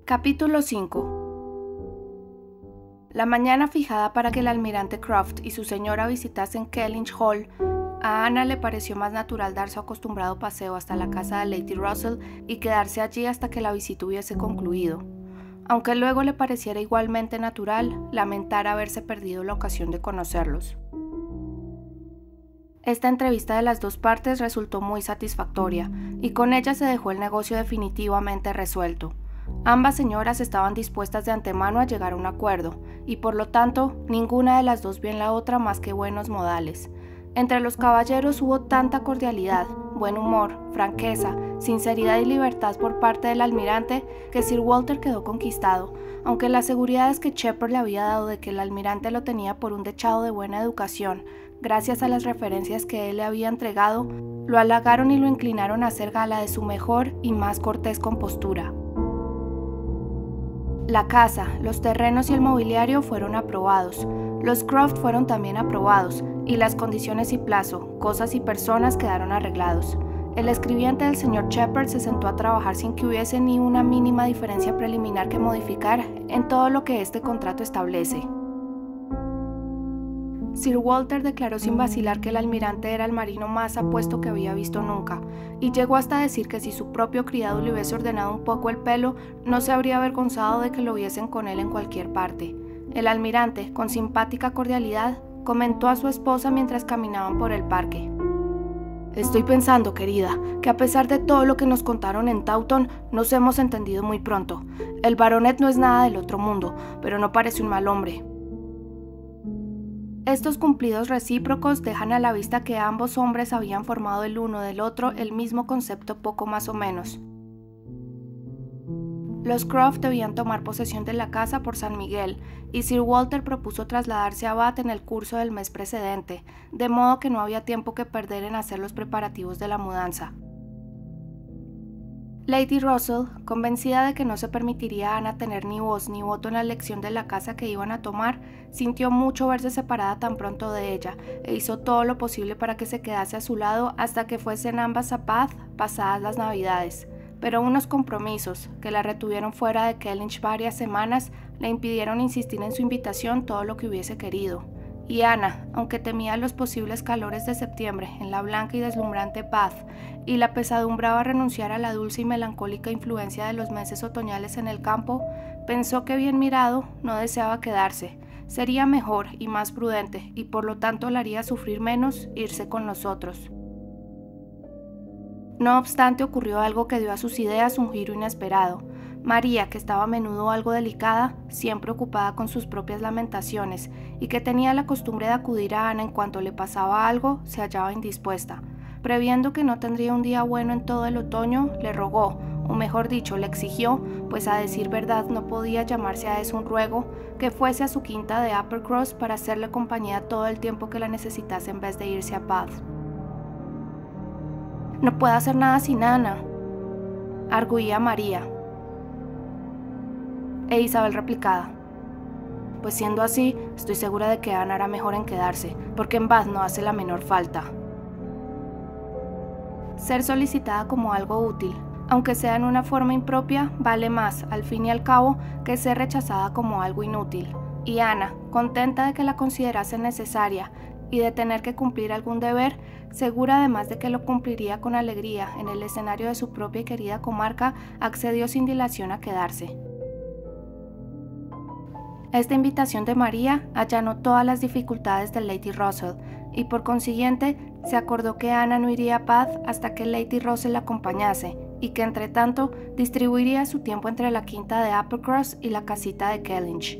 Capítulo 5. La mañana fijada para que el almirante Croft y su señora visitasen Kellynch Hall, a Ana le pareció más natural dar su acostumbrado paseo hasta la casa de Lady Russell y quedarse allí hasta que la visita hubiese concluido, aunque luego le pareciera igualmente natural lamentar haberse perdido la ocasión de conocerlos. Esta entrevista de las dos partes resultó muy satisfactoria, y con ella se dejó el negocio definitivamente resuelto. Ambas señoras estaban dispuestas de antemano a llegar a un acuerdo, y por lo tanto, ninguna de las dos vio en la otra más que buenos modales. Entre los caballeros hubo tanta cordialidad, buen humor, franqueza, sinceridad y libertad por parte del almirante que Sir Walter quedó conquistado, aunque las seguridades que Shepherd le había dado de que el almirante lo tenía por un dechado de buena educación, gracias a las referencias que él le había entregado, lo halagaron y lo inclinaron a hacer gala de su mejor y más cortés compostura. La casa, los terrenos y el mobiliario fueron aprobados, los Croft fueron también aprobados, y las condiciones y plazo, cosas y personas quedaron arreglados. El escribiente del señor Shepherd se sentó a trabajar sin que hubiese ni una mínima diferencia preliminar que modificar en todo lo que este contrato establece. Sir Walter declaró sin vacilar que el almirante era el marino más apuesto que había visto nunca, y llegó hasta decir que si su propio criado le hubiese ordenado un poco el pelo, no se habría avergonzado de que lo viesen con él en cualquier parte. El almirante, con simpática cordialidad, comentó a su esposa mientras caminaban por el parque: «Estoy pensando, querida, que a pesar de todo lo que nos contaron en Taunton, nos hemos entendido muy pronto. El baronet no es nada del otro mundo, pero no parece un mal hombre». Estos cumplidos recíprocos dejan a la vista que ambos hombres habían formado el uno del otro el mismo concepto poco más o menos. Los Croft debían tomar posesión de la casa por San Miguel, y Sir Walter propuso trasladarse a Bath en el curso del mes precedente, de modo que no había tiempo que perder en hacer los preparativos de la mudanza. Lady Russell, convencida de que no se permitiría a Ana tener ni voz ni voto en la elección de la casa que iban a tomar, sintió mucho verse separada tan pronto de ella, e hizo todo lo posible para que se quedase a su lado hasta que fuesen ambas a Bath pasadas las Navidades. Pero unos compromisos, que la retuvieron fuera de Kellynch varias semanas, le impidieron insistir en su invitación todo lo que hubiese querido. Y Ana, aunque temía los posibles calores de septiembre en la blanca y deslumbrante Bath, y la pesadumbraba renunciar a la dulce y melancólica influencia de los meses otoñales en el campo, pensó que bien mirado no deseaba quedarse. Sería mejor y más prudente, y por lo tanto la haría sufrir menos, irse con nosotros. No obstante, ocurrió algo que dio a sus ideas un giro inesperado. María, que estaba a menudo algo delicada, siempre ocupada con sus propias lamentaciones, y que tenía la costumbre de acudir a Ana en cuanto le pasaba algo, se hallaba indispuesta. Previendo que no tendría un día bueno en todo el otoño, le rogó, o mejor dicho, le exigió, pues a decir verdad no podía llamarse a eso un ruego, que fuese a su quinta de Uppercross para hacerle compañía todo el tiempo que la necesitase en vez de irse a Bath. «No puedo hacer nada sin Ana», arguía María. E Isabel replicaba: «Pues siendo así, estoy segura de que Ana hará mejor en quedarse, porque en Bath no hace la menor falta». Ser solicitada como algo útil, aunque sea en una forma impropia, vale más, al fin y al cabo, que ser rechazada como algo inútil. Y Ana, contenta de que la considerase necesaria y de tener que cumplir algún deber, segura además de que lo cumpliría con alegría en el escenario de su propia y querida comarca, accedió sin dilación a quedarse. Esta invitación de María allanó todas las dificultades de Lady Russell, y por consiguiente se acordó que Ana no iría a Bath hasta que Lady Russell la acompañase, y que entre tanto distribuiría su tiempo entre la quinta de Uppercross y la casita de Kellynch.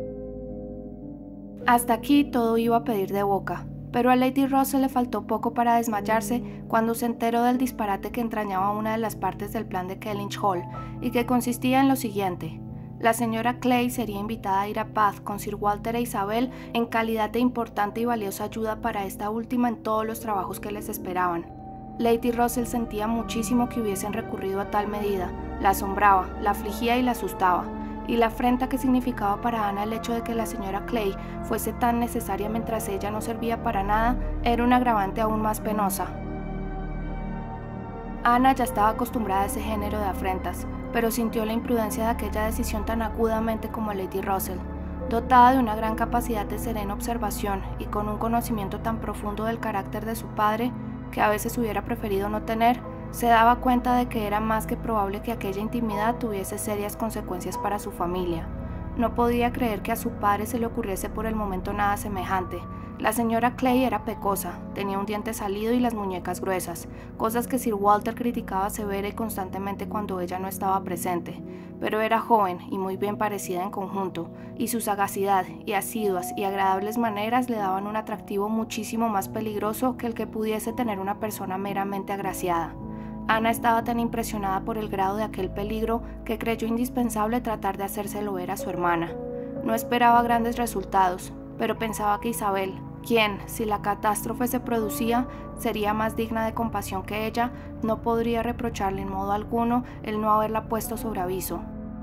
Hasta aquí todo iba a pedir de boca, pero a Lady Russell le faltó poco para desmayarse cuando se enteró del disparate que entrañaba una de las partes del plan de Kellynch Hall, y que consistía en lo siguiente: la señora Clay sería invitada a ir a Bath con Sir Walter e Isabel en calidad de importante y valiosa ayuda para esta última en todos los trabajos que les esperaban. Lady Russell sentía muchísimo que hubiesen recurrido a tal medida, la asombraba, la afligía y la asustaba, y la afrenta que significaba para Ana el hecho de que la señora Clay fuese tan necesaria mientras ella no servía para nada era un agravante aún más penosa. Ana ya estaba acostumbrada a ese género de afrentas, pero sintió la imprudencia de aquella decisión tan agudamente como Lady Russell. Dotada de una gran capacidad de serena observación y con un conocimiento tan profundo del carácter de su padre, que a veces hubiera preferido no tener, se daba cuenta de que era más que probable que aquella intimidad tuviese serias consecuencias para su familia. No podía creer que a su padre se le ocurriese por el momento nada semejante. La señora Clay era pecosa, tenía un diente salido y las muñecas gruesas, cosas que Sir Walter criticaba severa y constantemente cuando ella no estaba presente, pero era joven y muy bien parecida en conjunto, y su sagacidad y asiduas y agradables maneras le daban un atractivo muchísimo más peligroso que el que pudiese tener una persona meramente agraciada. Ana estaba tan impresionada por el grado de aquel peligro que creyó indispensable tratar de hacérselo ver a su hermana. No esperaba grandes resultados, pero pensaba que Isabel, quien, si la catástrofe se producía, sería más digna de compasión que ella, no podría reprocharle en modo alguno el no haberla puesto sobre aviso.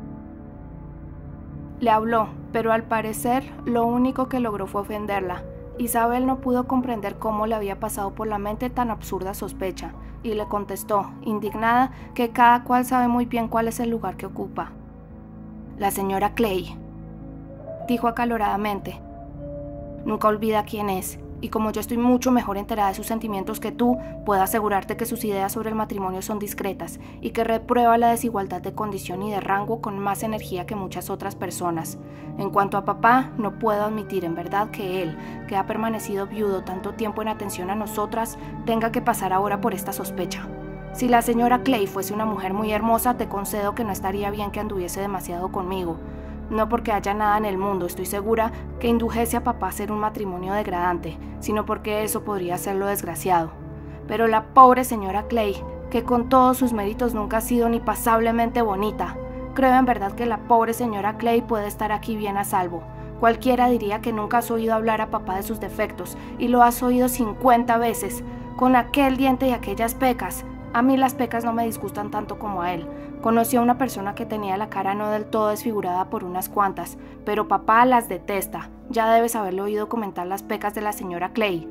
Le habló, pero al parecer lo único que logró fue ofenderla. Isabel no pudo comprender cómo le había pasado por la mente tan absurda sospecha, y le contestó, indignada, que cada cual sabe muy bien cuál es el lugar que ocupa. «La señora Clay», dijo acaloradamente, «nunca olvida quién es, y como yo estoy mucho mejor enterada de sus sentimientos que tú, puedo asegurarte que sus ideas sobre el matrimonio son discretas y que reprueba la desigualdad de condición y de rango con más energía que muchas otras personas. En cuanto a papá, no puedo admitir en verdad que él, que ha permanecido viudo tanto tiempo en atención a nosotras, tenga que pasar ahora por esta sospecha. Si la señora Clay fuese una mujer muy hermosa, te concedo que no estaría bien que anduviese demasiado conmigo. No porque haya nada en el mundo, estoy segura, que indujese a papá a hacer un matrimonio degradante, sino porque eso podría hacerlo desgraciado. Pero la pobre señora Clay, que con todos sus méritos nunca ha sido ni pasablemente bonita, creo en verdad que la pobre señora Clay puede estar aquí bien a salvo. Cualquiera diría que nunca has oído hablar a papá de sus defectos, y lo has oído 50 veces, con aquel diente y aquellas pecas. A mí las pecas no me disgustan tanto como a él. Conocí a una persona que tenía la cara no del todo desfigurada por unas cuantas, pero papá las detesta. Ya debes haberle oído comentar las pecas de la señora Clay.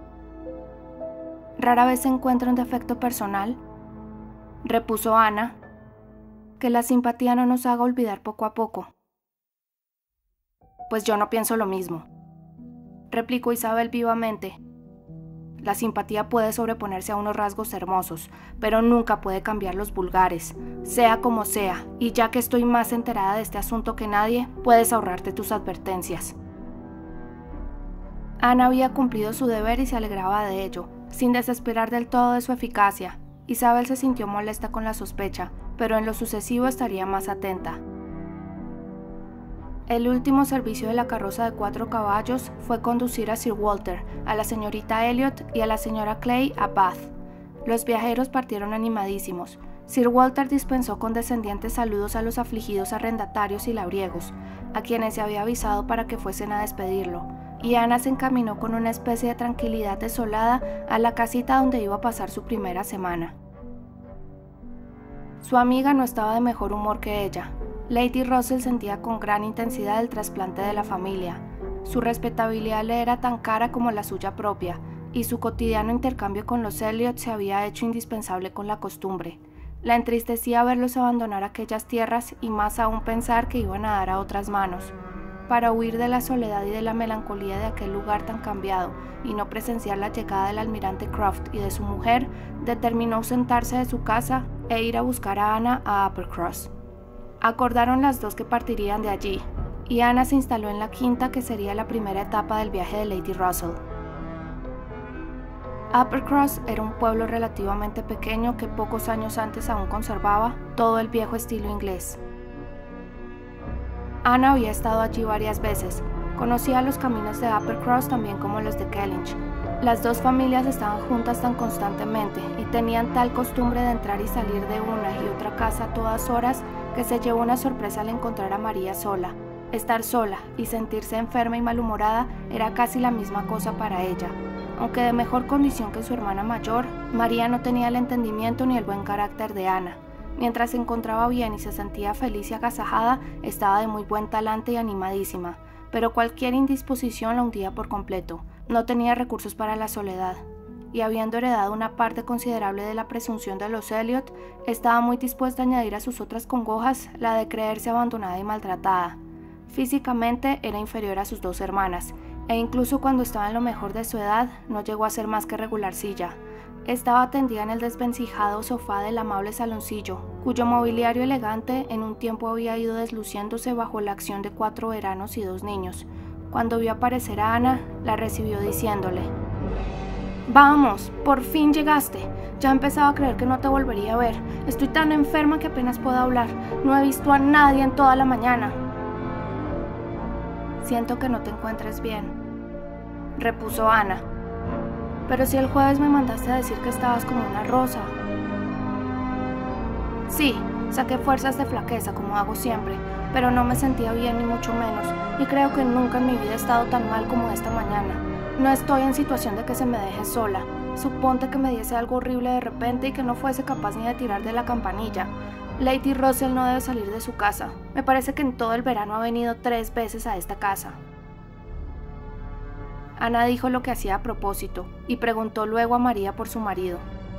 Rara vez se encuentra un defecto personal, repuso Ana, que la simpatía no nos haga olvidar poco a poco. Pues yo no pienso lo mismo, replicó Isabel vivamente. La simpatía puede sobreponerse a unos rasgos hermosos, pero nunca puede cambiar los vulgares, sea como sea, y ya que estoy más enterada de este asunto que nadie, puedes ahorrarte tus advertencias. Ana había cumplido su deber y se alegraba de ello, sin desesperar del todo de su eficacia. Isabel se sintió molesta con la sospecha, pero en lo sucesivo estaría más atenta. El último servicio de la carroza de 4 caballos fue conducir a Sir Walter, a la señorita Elliot y a la señora Clay a Bath. Los viajeros partieron animadísimos. Sir Walter dispensó condescendientes saludos a los afligidos arrendatarios y labriegos, a quienes se había avisado para que fuesen a despedirlo, y Ana se encaminó con una especie de tranquilidad desolada a la casita donde iba a pasar su primera semana. Su amiga no estaba de mejor humor que ella. Lady Russell sentía con gran intensidad el trasplante de la familia. Su respetabilidad le era tan cara como la suya propia, y su cotidiano intercambio con los Elliot se había hecho indispensable con la costumbre. La entristecía verlos abandonar aquellas tierras y más aún pensar que iban a dar a otras manos. Para huir de la soledad y de la melancolía de aquel lugar tan cambiado y no presenciar la llegada del almirante Croft y de su mujer, determinó ausentarse de su casa e ir a buscar a Ana a Uppercross. Acordaron las dos que partirían de allí, y Ana se instaló en la quinta que sería la primera etapa del viaje de Lady Russell. Uppercross era un pueblo relativamente pequeño que pocos años antes aún conservaba todo el viejo estilo inglés. Ana había estado allí varias veces, conocía los caminos de Uppercross también como los de Kellynch. Las dos familias estaban juntas tan constantemente y tenían tal costumbre de entrar y salir de una y otra casa a todas horas que se llevó una sorpresa al encontrar a María sola. Estar sola y sentirse enferma y malhumorada era casi la misma cosa para ella. Aunque de mejor condición que su hermana mayor, María no tenía el entendimiento ni el buen carácter de Ana. Mientras se encontraba bien y se sentía feliz y agasajada, estaba de muy buen talante y animadísima, pero cualquier indisposición la hundía por completo. No tenía recursos para la soledad. y habiendo heredado una parte considerable de la presunción de los Elliot, estaba muy dispuesta a añadir a sus otras congojas la de creerse abandonada y maltratada. Físicamente era inferior a sus dos hermanas, e incluso cuando estaba en lo mejor de su edad, no llegó a ser más que regularcilla. Estaba tendida en el desvencijado sofá del amable saloncillo, cuyo mobiliario elegante en un tiempo había ido desluciéndose bajo la acción de 4 veranos y 2 niños. Cuando vio aparecer a Ana, la recibió diciéndole: «Vamos, por fin llegaste. Ya empezaba a creer que no te volvería a ver. Estoy tan enferma que apenas puedo hablar. No he visto a nadie en toda la mañana». «Siento que no te encuentres bien», repuso Ana. «Pero si el jueves me mandaste a decir que estabas como una rosa». «Sí, saqué fuerzas de flaqueza como hago siempre, pero no me sentía bien ni mucho menos, y creo que nunca en mi vida he estado tan mal como esta mañana. No estoy en situación de que se me deje sola. Suponte que me diese algo horrible de repente y que no fuese capaz ni de tirar de la campanilla. Lady Russell no debe salir de su casa. Me parece que en todo el verano ha venido 3 veces a esta casa». Ana dijo lo que hacía a propósito y preguntó luego a María por su marido.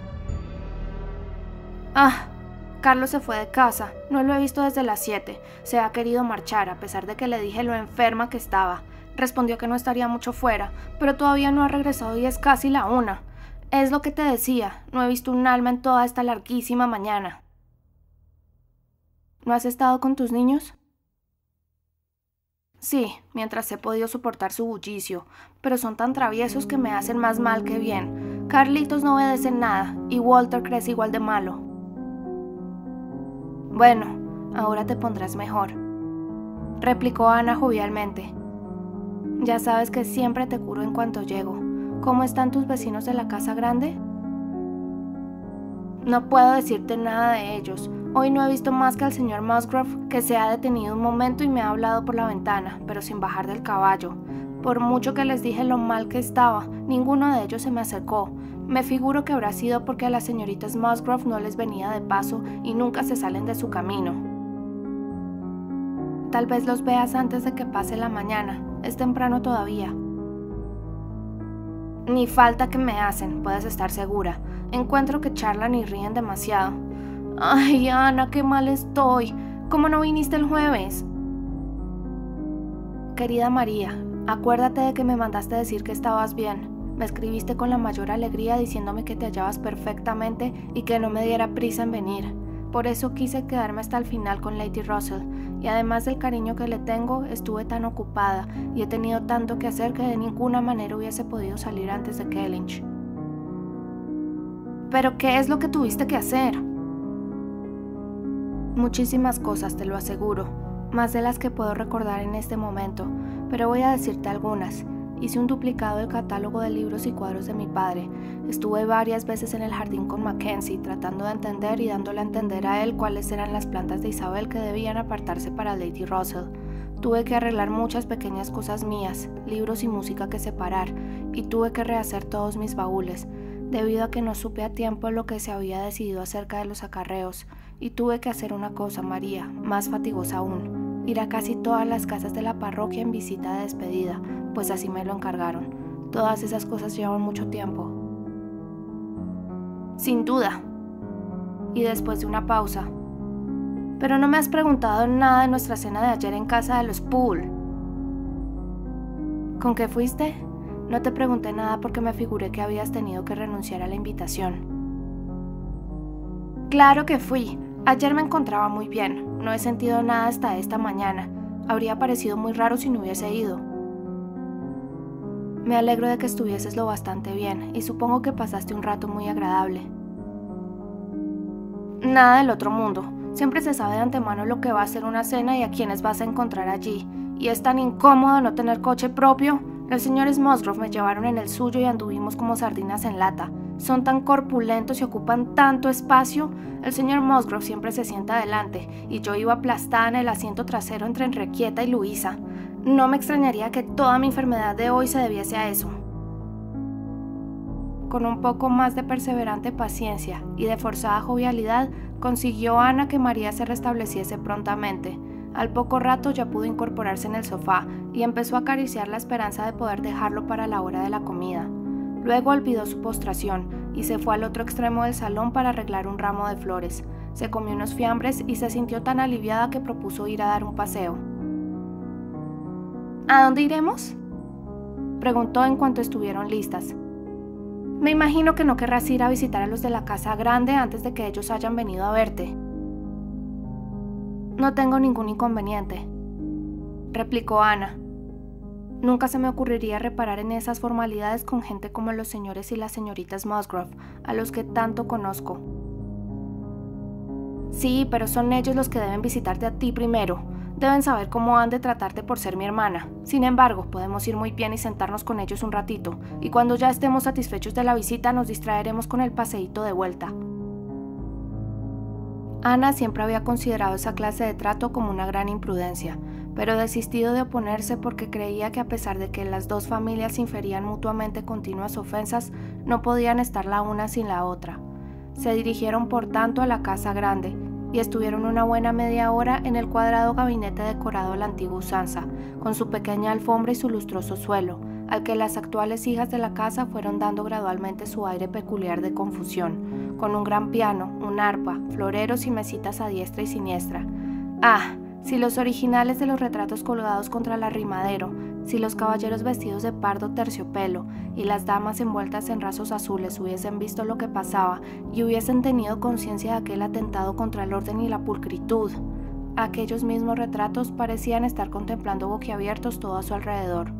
«Ah, Carlos se fue de casa. No lo he visto desde las 7. Se ha querido marchar, a pesar de que le dije lo enferma que estaba. Respondió que no estaría mucho fuera, pero todavía no ha regresado y es casi la 1. Es lo que te decía, no he visto un alma en toda esta larguísima mañana». «¿No has estado con tus niños?» «Sí, mientras he podido soportar su bullicio, pero son tan traviesos que me hacen más mal que bien. Carlitos no obedece nada y Walter crece igual de malo». «Bueno, ahora te pondrás mejor», replicó Ana jovialmente. «Ya sabes que siempre te curo en cuanto llego. ¿Cómo están tus vecinos de la casa grande?» «No puedo decirte nada de ellos. Hoy no he visto más que al señor Musgrove, que se ha detenido un momento y me ha hablado por la ventana, pero sin bajar del caballo. Por mucho que les dije lo mal que estaba, ninguno de ellos se me acercó. Me figuro que habrá sido porque a las señoritas Musgrove no les venía de paso y nunca se salen de su camino. Tal vez los veas antes de que pase la mañana. Es temprano todavía». «Ni falta que me hacen, puedes estar segura. Encuentro que charlan y ríen demasiado». «Ay, Ana, qué mal estoy. ¿Cómo no viniste el jueves?» «Querida María, acuérdate de que me mandaste decir que estabas bien. Me escribiste con la mayor alegría diciéndome que te hallabas perfectamente y que no me diera prisa en venir. Por eso quise quedarme hasta el final con Lady Russell, y además del cariño que le tengo, estuve tan ocupada y he tenido tanto que hacer que de ninguna manera hubiese podido salir antes de Kellynch». «¿Pero qué es lo que tuviste que hacer?» «Muchísimas cosas, te lo aseguro, más de las que puedo recordar en este momento, pero voy a decirte algunas. Hice un duplicado del catálogo de libros y cuadros de mi padre. Estuve varias veces en el jardín con Mackenzie, tratando de entender y dándole a entender a él cuáles eran las plantas de Isabel que debían apartarse para Lady Russell. Tuve que arreglar muchas pequeñas cosas mías, libros y música que separar, y tuve que rehacer todos mis baúles, debido a que no supe a tiempo lo que se había decidido acerca de los acarreos. Y tuve que hacer una cosa, María, más fatigosa aún: ir a casi todas las casas de la parroquia en visita de despedida, pues así me lo encargaron. Todas esas cosas llevan mucho tiempo». «Sin duda». Y después de una pausa: «Pero no me has preguntado nada de nuestra cena de ayer en casa de los Poole». «¿Con qué fuiste?» «No te pregunté nada porque me figuré que habías tenido que renunciar a la invitación». «Claro que fui. Ayer me encontraba muy bien. No he sentido nada hasta esta mañana. Habría parecido muy raro si no hubiese ido». «Me alegro de que estuvieses lo bastante bien y supongo que pasaste un rato muy agradable». «Nada del otro mundo. Siempre se sabe de antemano lo que va a ser una cena y a quienes vas a encontrar allí. Y es tan incómodo no tener coche propio. Los señores Musgrove me llevaron en el suyo y anduvimos como sardinas en lata. Son tan corpulentos y ocupan tanto espacio. El señor Musgrove siempre se sienta adelante y yo iba aplastada en el asiento trasero entre Enriqueta y Luisa. No me extrañaría que toda mi enfermedad de hoy se debiese a eso». Con un poco más de perseverante paciencia y de forzada jovialidad, consiguió Ana que María se restableciese prontamente. Al poco rato ya pudo incorporarse en el sofá y empezó a acariciar la esperanza de poder dejarlo para la hora de la comida. Luego olvidó su postración y se fue al otro extremo del salón para arreglar un ramo de flores. Se comió unos fiambres y se sintió tan aliviada que propuso ir a dar un paseo. ¿A dónde iremos?, preguntó en cuanto estuvieron listas. Me imagino que no querrás ir a visitar a los de la casa grande antes de que ellos hayan venido a verte. No tengo ningún inconveniente, replicó Ana. Nunca se me ocurriría reparar en esas formalidades con gente como los señores y las señoritas Musgrove, a los que tanto conozco. Sí, pero son ellos los que deben visitarte a ti primero. Deben saber cómo han de tratarte por ser mi hermana. Sin embargo, podemos ir muy bien y sentarnos con ellos un ratito, y cuando ya estemos satisfechos de la visita nos distraeremos con el paseíto de vuelta. Ana siempre había considerado esa clase de trato como una gran imprudencia, pero desistido de oponerse porque creía que a pesar de que las dos familias inferían mutuamente continuas ofensas, no podían estar la una sin la otra. Se dirigieron por tanto a la casa grande, y estuvieron una buena media hora en el cuadrado gabinete decorado a la antigua usanza, con su pequeña alfombra y su lustroso suelo, al que las actuales hijas de la casa fueron dando gradualmente su aire peculiar de confusión, con un gran piano, un arpa, floreros y mesitas a diestra y siniestra. ¡Ah! Si los originales de los retratos colgados contra el arrimadero, si los caballeros vestidos de pardo terciopelo y las damas envueltas en rasos azules hubiesen visto lo que pasaba y hubiesen tenido conciencia de aquel atentado contra el orden y la pulcritud. Aquellos mismos retratos parecían estar contemplando boquiabiertos todo a su alrededor.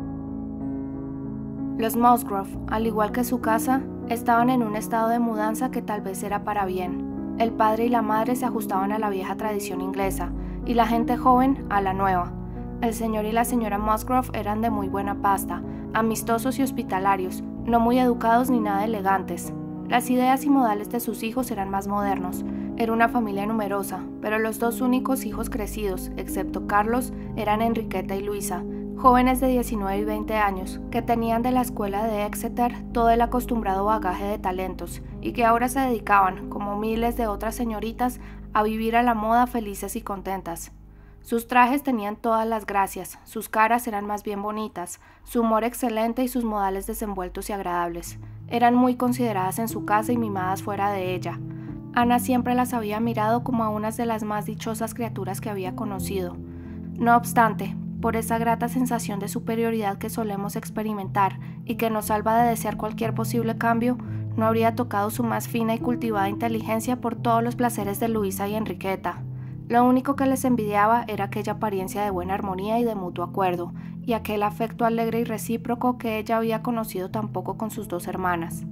Los Musgrove, al igual que su casa, estaban en un estado de mudanza que tal vez era para bien. El padre y la madre se ajustaban a la vieja tradición inglesa, y la gente joven a la nueva. El señor y la señora Musgrove eran de muy buena pasta, amistosos y hospitalarios, no muy educados ni nada elegantes. Las ideas y modales de sus hijos eran más modernos. Era una familia numerosa, pero los dos únicos hijos crecidos, excepto Carlos, eran Enriqueta y Luisa, jóvenes de 19 y 20 años, que tenían de la escuela de Exeter todo el acostumbrado bagaje de talentos, y que ahora se dedicaban, como miles de otras señoritas, a vivir a la moda felices y contentas. Sus trajes tenían todas las gracias, sus caras eran más bien bonitas, su humor excelente y sus modales desenvueltos y agradables. Eran muy consideradas en su casa y mimadas fuera de ella. Ana siempre las había mirado como a unas de las más dichosas criaturas que había conocido. No obstante, por esa grata sensación de superioridad que solemos experimentar y que nos salva de desear cualquier posible cambio, no habría tocado su más fina y cultivada inteligencia por todos los placeres de Luisa y Enriqueta. Lo único que les envidiaba era aquella apariencia de buena armonía y de mutuo acuerdo, y aquel afecto alegre y recíproco que ella había conocido tan poco con sus dos hermanas.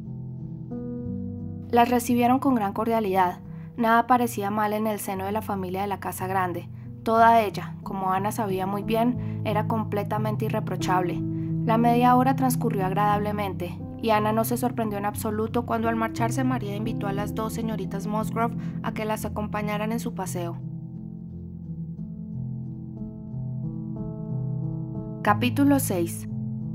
Las recibieron con gran cordialidad. Nada parecía mal en el seno de la familia de la casa grande. Toda ella, como Ana sabía muy bien, era completamente irreprochable. La media hora transcurrió agradablemente, y Ana no se sorprendió en absoluto cuando al marcharse María invitó a las dos señoritas Musgrove a que las acompañaran en su paseo. Capítulo 6.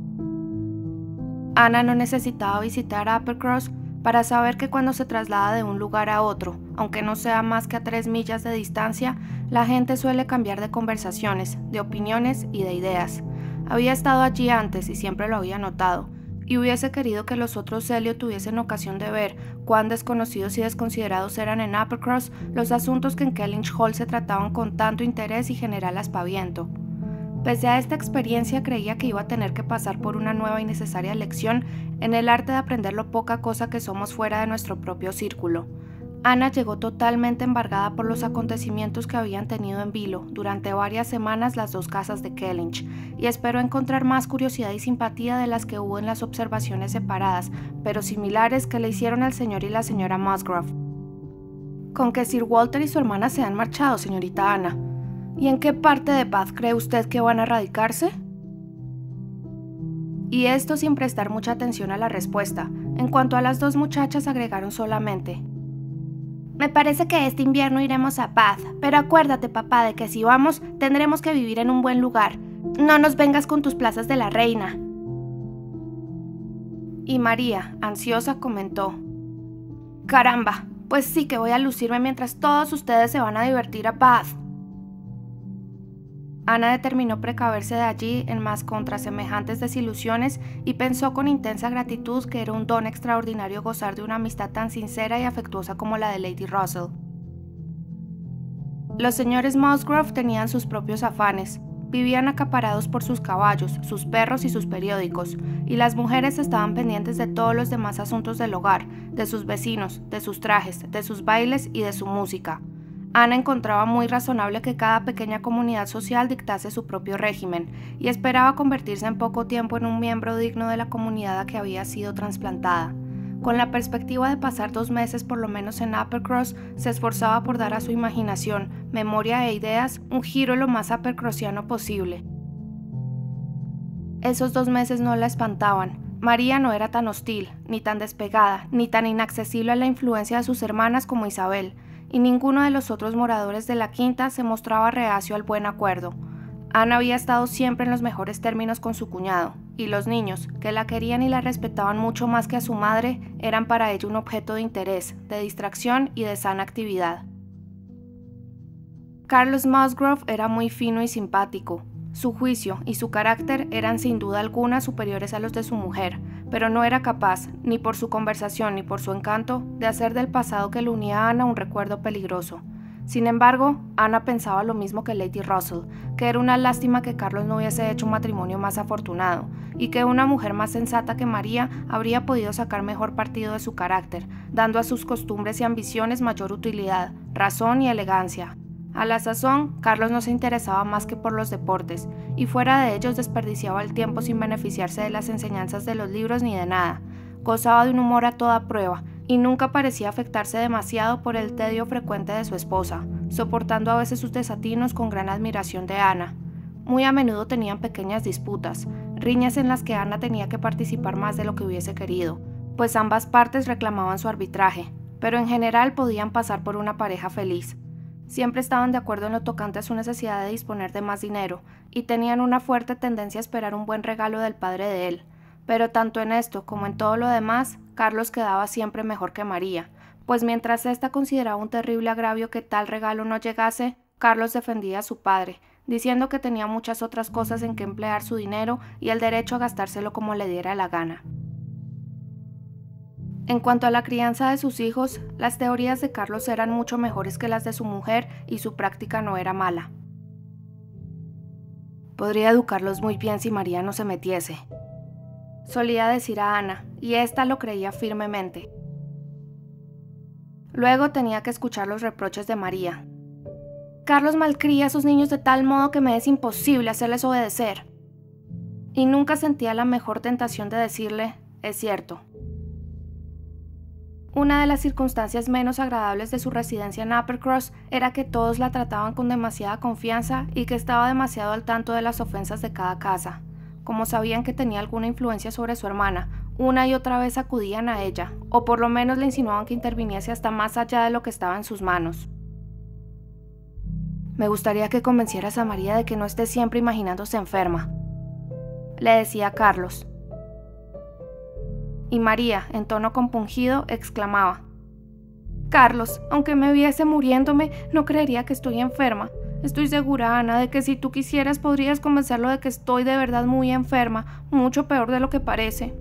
Ana no necesitaba visitar Uppercross para saber que cuando se traslada de un lugar a otro, aunque no sea más que a 3 millas de distancia, la gente suele cambiar de conversaciones, de opiniones y de ideas. Había estado allí antes y siempre lo había notado, y hubiese querido que los otros Elliot tuviesen ocasión de ver cuán desconocidos y desconsiderados eran en Uppercross los asuntos que en Kellynch Hall se trataban con tanto interés y general aspaviento. Pese a esta experiencia, creía que iba a tener que pasar por una nueva y necesaria lección en el arte de aprender lo poca cosa que somos fuera de nuestro propio círculo. Ana llegó totalmente embargada por los acontecimientos que habían tenido en vilo durante varias semanas las dos casas de Kellynch, y esperó encontrar más curiosidad y simpatía de las que hubo en las observaciones separadas, pero similares, que le hicieron el señor y la señora Musgrove. «Con que Sir Walter y su hermana se han marchado, señorita Ana. ¿Y en qué parte de Bath cree usted que van a radicarse?» Y esto sin prestar mucha atención a la respuesta. En cuanto a las dos muchachas, agregaron solamente: «Me parece que este invierno iremos a Bath, pero acuérdate, papá, de que si vamos, tendremos que vivir en un buen lugar. No nos vengas con tus plazas de la reina». Y María, ansiosa, comentó: «Caramba, pues sí que voy a lucirme mientras todos ustedes se van a divertir a Bath». Ana determinó precaverse de allí en más contra semejantes desilusiones y pensó con intensa gratitud que era un don extraordinario gozar de una amistad tan sincera y afectuosa como la de Lady Russell. Los señores Musgrove tenían sus propios afanes, vivían acaparados por sus caballos, sus perros y sus periódicos, y las mujeres estaban pendientes de todos los demás asuntos del hogar, de sus vecinos, de sus trajes, de sus bailes y de su música. Ana encontraba muy razonable que cada pequeña comunidad social dictase su propio régimen, y esperaba convertirse en poco tiempo en un miembro digno de la comunidad a que había sido trasplantada. Con la perspectiva de pasar 2 meses por lo menos en Uppercross, se esforzaba por dar a su imaginación, memoria e ideas un giro lo más uppercrossiano posible. Esos 2 meses no la espantaban. María no era tan hostil, ni tan despegada, ni tan inaccesible a la influencia de sus hermanas como Isabel, y ninguno de los otros moradores de la quinta se mostraba reacio al buen acuerdo. Ana había estado siempre en los mejores términos con su cuñado, y los niños, que la querían y la respetaban mucho más que a su madre, eran para ella un objeto de interés, de distracción y de sana actividad. Carlos Musgrove era muy fino y simpático. Su juicio y su carácter eran sin duda alguna superiores a los de su mujer, pero no era capaz, ni por su conversación ni por su encanto, de hacer del pasado que le unía a Ana un recuerdo peligroso. Sin embargo, Ana pensaba lo mismo que Lady Russell, que era una lástima que Carlos no hubiese hecho un matrimonio más afortunado, y que una mujer más sensata que María habría podido sacar mejor partido de su carácter, dando a sus costumbres y ambiciones mayor utilidad, razón y elegancia. A la sazón, Carlos no se interesaba más que por los deportes, y fuera de ellos desperdiciaba el tiempo sin beneficiarse de las enseñanzas de los libros ni de nada. Gozaba de un humor a toda prueba, y nunca parecía afectarse demasiado por el tedio frecuente de su esposa, soportando a veces sus desatinos con gran admiración de Ana. Muy a menudo tenían pequeñas disputas, riñas en las que Ana tenía que participar más de lo que hubiese querido, pues ambas partes reclamaban su arbitraje, pero en general podían pasar por una pareja feliz. Siempre estaban de acuerdo en lo tocante a su necesidad de disponer de más dinero, y tenían una fuerte tendencia a esperar un buen regalo del padre de él. Pero tanto en esto como en todo lo demás, Carlos quedaba siempre mejor que María, pues mientras ésta consideraba un terrible agravio que tal regalo no llegase, Carlos defendía a su padre, diciendo que tenía muchas otras cosas en que emplear su dinero y el derecho a gastárselo como le diera la gana. En cuanto a la crianza de sus hijos, las teorías de Carlos eran mucho mejores que las de su mujer y su práctica no era mala. Podría educarlos muy bien si María no se metiese, solía decir a Ana, y ésta lo creía firmemente. Luego tenía que escuchar los reproches de María. Carlos malcría a sus niños de tal modo que me es imposible hacerles obedecer. Y nunca sentía la mejor tentación de decirle, es cierto. Una de las circunstancias menos agradables de su residencia en Uppercross era que todos la trataban con demasiada confianza y que estaba demasiado al tanto de las ofensas de cada casa. Como sabían que tenía alguna influencia sobre su hermana, una y otra vez acudían a ella, o por lo menos le insinuaban que interviniese hasta más allá de lo que estaba en sus manos. Me gustaría que convencieras a María de que no esté siempre imaginándose enferma, le decía Carlos. Y María, en tono compungido, exclamaba: Carlos, aunque me viese muriéndome, no creería que estoy enferma. Estoy segura, Ana, de que si tú quisieras podrías convencerlo de que estoy de verdad muy enferma, mucho peor de lo que parece.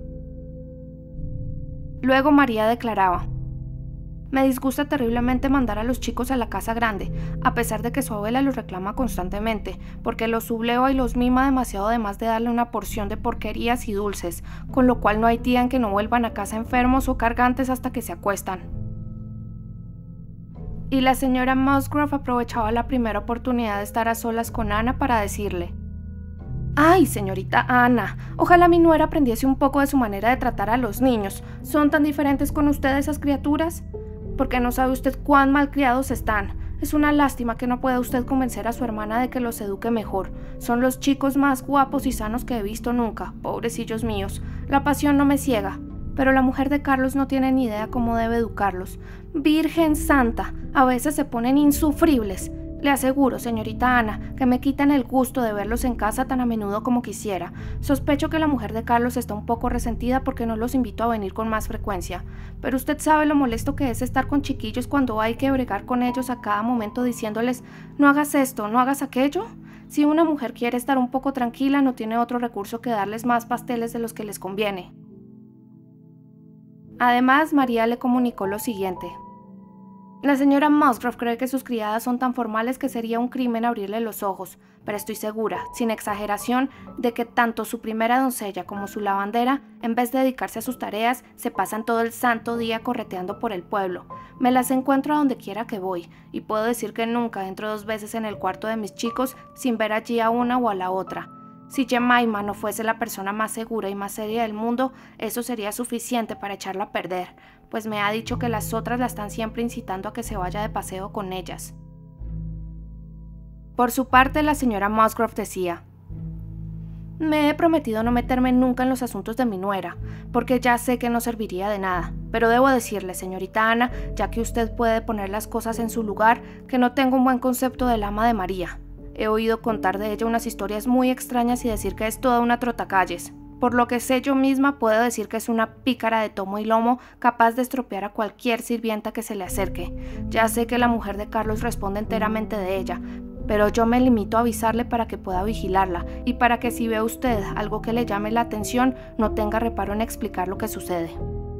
Luego María declaraba: me disgusta terriblemente mandar a los chicos a la casa grande, a pesar de que su abuela los reclama constantemente, porque los subleva y los mima demasiado además de darle una porción de porquerías y dulces, con lo cual no hay día en que no vuelvan a casa enfermos o cargantes hasta que se acuestan. Y la señora Musgrove aprovechaba la primera oportunidad de estar a solas con Ana para decirle: ¡ay, señorita Ana! Ojalá mi nuera aprendiese un poco de su manera de tratar a los niños. ¿Son tan diferentes con usted esas criaturas? Porque no sabe usted cuán malcriados están. Es una lástima que no pueda usted convencer a su hermana de que los eduque mejor. Son los chicos más guapos y sanos que he visto nunca, pobrecillos míos. La pasión no me ciega, pero la mujer de Carlos no tiene ni idea cómo debe educarlos. Virgen Santa, a veces se ponen insufribles. Le aseguro, señorita Ana, que me quitan el gusto de verlos en casa tan a menudo como quisiera. Sospecho que la mujer de Carlos está un poco resentida porque no los invito a venir con más frecuencia. Pero usted sabe lo molesto que es estar con chiquillos cuando hay que bregar con ellos a cada momento diciéndoles: no hagas esto, no hagas aquello. Si una mujer quiere estar un poco tranquila, no tiene otro recurso que darles más pasteles de los que les conviene. Además, María le comunicó lo siguiente: la señora Musgrove cree que sus criadas son tan formales que sería un crimen abrirle los ojos, pero estoy segura, sin exageración, de que tanto su primera doncella como su lavandera, en vez de dedicarse a sus tareas, se pasan todo el santo día correteando por el pueblo. Me las encuentro a donde quiera que voy, y puedo decir que nunca entro 2 veces en el cuarto de mis chicos sin ver allí a una o a la otra. Si Jemima no fuese la persona más segura y más seria del mundo, eso sería suficiente para echarla a perder, pues me ha dicho que las otras la están siempre incitando a que se vaya de paseo con ellas. Por su parte, la señora Musgrove decía: me he prometido no meterme nunca en los asuntos de mi nuera, porque ya sé que no serviría de nada, pero debo decirle, señorita Ana, ya que usted puede poner las cosas en su lugar, que no tengo un buen concepto del ama de María. He oído contar de ella unas historias muy extrañas y decir que es toda una trotacalles. Por lo que sé yo misma, puedo decir que es una pícara de tomo y lomo, capaz de estropear a cualquier sirvienta que se le acerque. Ya sé que la mujer de Carlos responde enteramente de ella, pero yo me limito a avisarle para que pueda vigilarla y para que si ve usted algo que le llame la atención, no tenga reparo en explicar lo que sucede.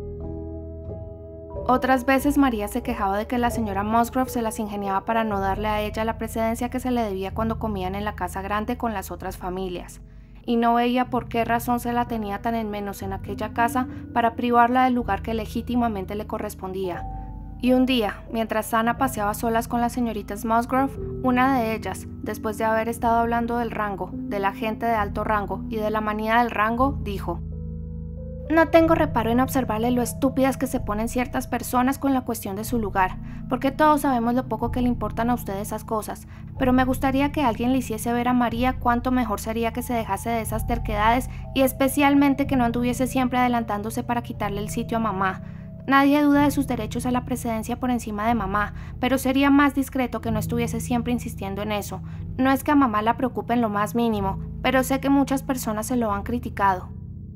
Otras veces María se quejaba de que la señora Musgrove se las ingeniaba para no darle a ella la precedencia que se le debía cuando comían en la casa grande con las otras familias, y no veía por qué razón se la tenía tan en menos en aquella casa para privarla del lugar que legítimamente le correspondía. Y un día, mientras Ana paseaba solas con las señoritas Musgrove, una de ellas, después de haber estado hablando del rango, de la gente de alto rango y de la manía del rango, dijo: no tengo reparo en observarle lo estúpidas que se ponen ciertas personas con la cuestión de su lugar, porque todos sabemos lo poco que le importan a usted esas cosas, pero me gustaría que alguien le hiciese ver a María cuánto mejor sería que se dejase de esas terquedades y especialmente que no anduviese siempre adelantándose para quitarle el sitio a mamá. Nadie duda de sus derechos a la precedencia por encima de mamá, pero sería más discreto que no estuviese siempre insistiendo en eso. No es que a mamá la preocupe en lo más mínimo, pero sé que muchas personas se lo han criticado.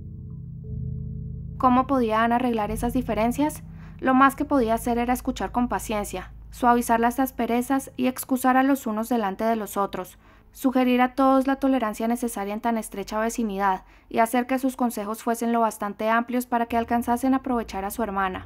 ¿Cómo podían arreglar esas diferencias? Lo más que podía hacer era escuchar con paciencia, suavizar las asperezas y excusar a los unos delante de los otros, sugerir a todos la tolerancia necesaria en tan estrecha vecinidad y hacer que sus consejos fuesen lo bastante amplios para que alcanzasen a aprovechar a su hermana.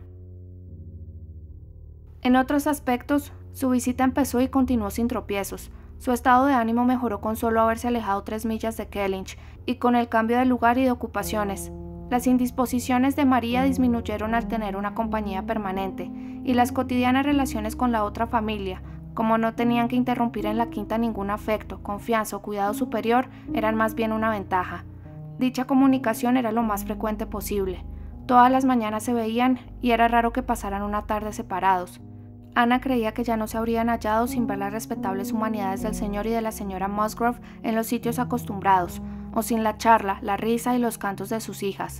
En otros aspectos, su visita empezó y continuó sin tropiezos. Su estado de ánimo mejoró con solo haberse alejado 3 millas de Kellynch y con el cambio de lugar y de ocupaciones. Las indisposiciones de María disminuyeron al tener una compañía permanente, y las cotidianas relaciones con la otra familia, como no tenían que interrumpir en la quinta ningún afecto, confianza o cuidado superior, eran más bien una ventaja. Dicha comunicación era lo más frecuente posible. Todas las mañanas se veían y era raro que pasaran una tarde separados. Ana creía que ya no se habrían hallado sin ver las respetables humanidades del señor y de la señora Musgrove en los sitios acostumbrados, o sin la charla, la risa y los cantos de sus hijas.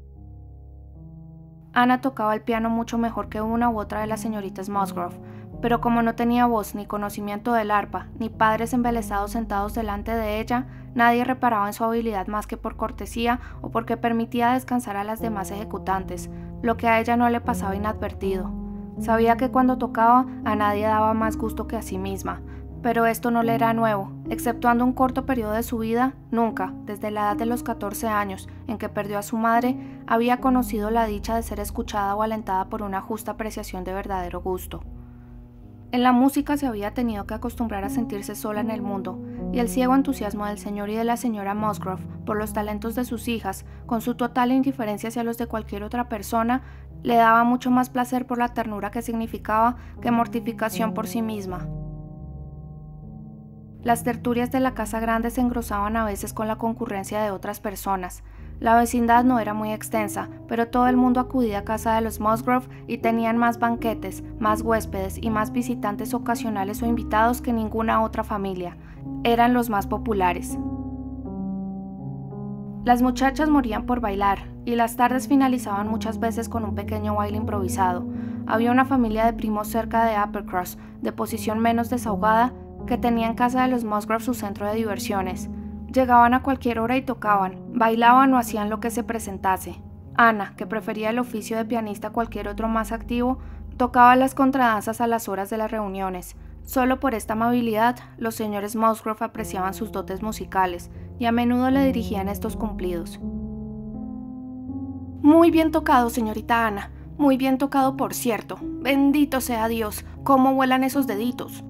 Ana tocaba el piano mucho mejor que una u otra de las señoritas Musgrove, pero como no tenía voz ni conocimiento del arpa, ni padres embelesados sentados delante de ella, nadie reparaba en su habilidad más que por cortesía o porque permitía descansar a las demás ejecutantes, lo que a ella no le pasaba inadvertido. Sabía que cuando tocaba a nadie daba más gusto que a sí misma, pero esto no le era nuevo, exceptuando un corto periodo de su vida, nunca, desde la edad de los 14 años, en que perdió a su madre, había conocido la dicha de ser escuchada o alentada por una justa apreciación de verdadero gusto. En la música se había tenido que acostumbrar a sentirse sola en el mundo, y el ciego entusiasmo del señor y de la señora Musgrove por los talentos de sus hijas, con su total indiferencia hacia los de cualquier otra persona, le daba mucho más placer por la ternura que significaba que mortificación por sí misma. Las tertulias de la casa grande se engrosaban a veces con la concurrencia de otras personas. La vecindad no era muy extensa, pero todo el mundo acudía a casa de los Musgrove y tenían más banquetes, más huéspedes y más visitantes ocasionales o invitados que ninguna otra familia. Eran los más populares. Las muchachas morían por bailar, y las tardes finalizaban muchas veces con un pequeño baile improvisado. Había una familia de primos cerca de Uppercross, de posición menos desahogada, que tenía en casa de los Musgrove su centro de diversiones. Llegaban a cualquier hora y tocaban, bailaban o hacían lo que se presentase. Ana, que prefería el oficio de pianista a cualquier otro más activo, tocaba las contradanzas a las horas de las reuniones. Solo por esta amabilidad, los señores Musgrove apreciaban sus dotes musicales y a menudo le dirigían estos cumplidos. Muy bien tocado, señorita Ana. Muy bien tocado, por cierto. Bendito sea Dios. ¿Cómo vuelan esos deditos?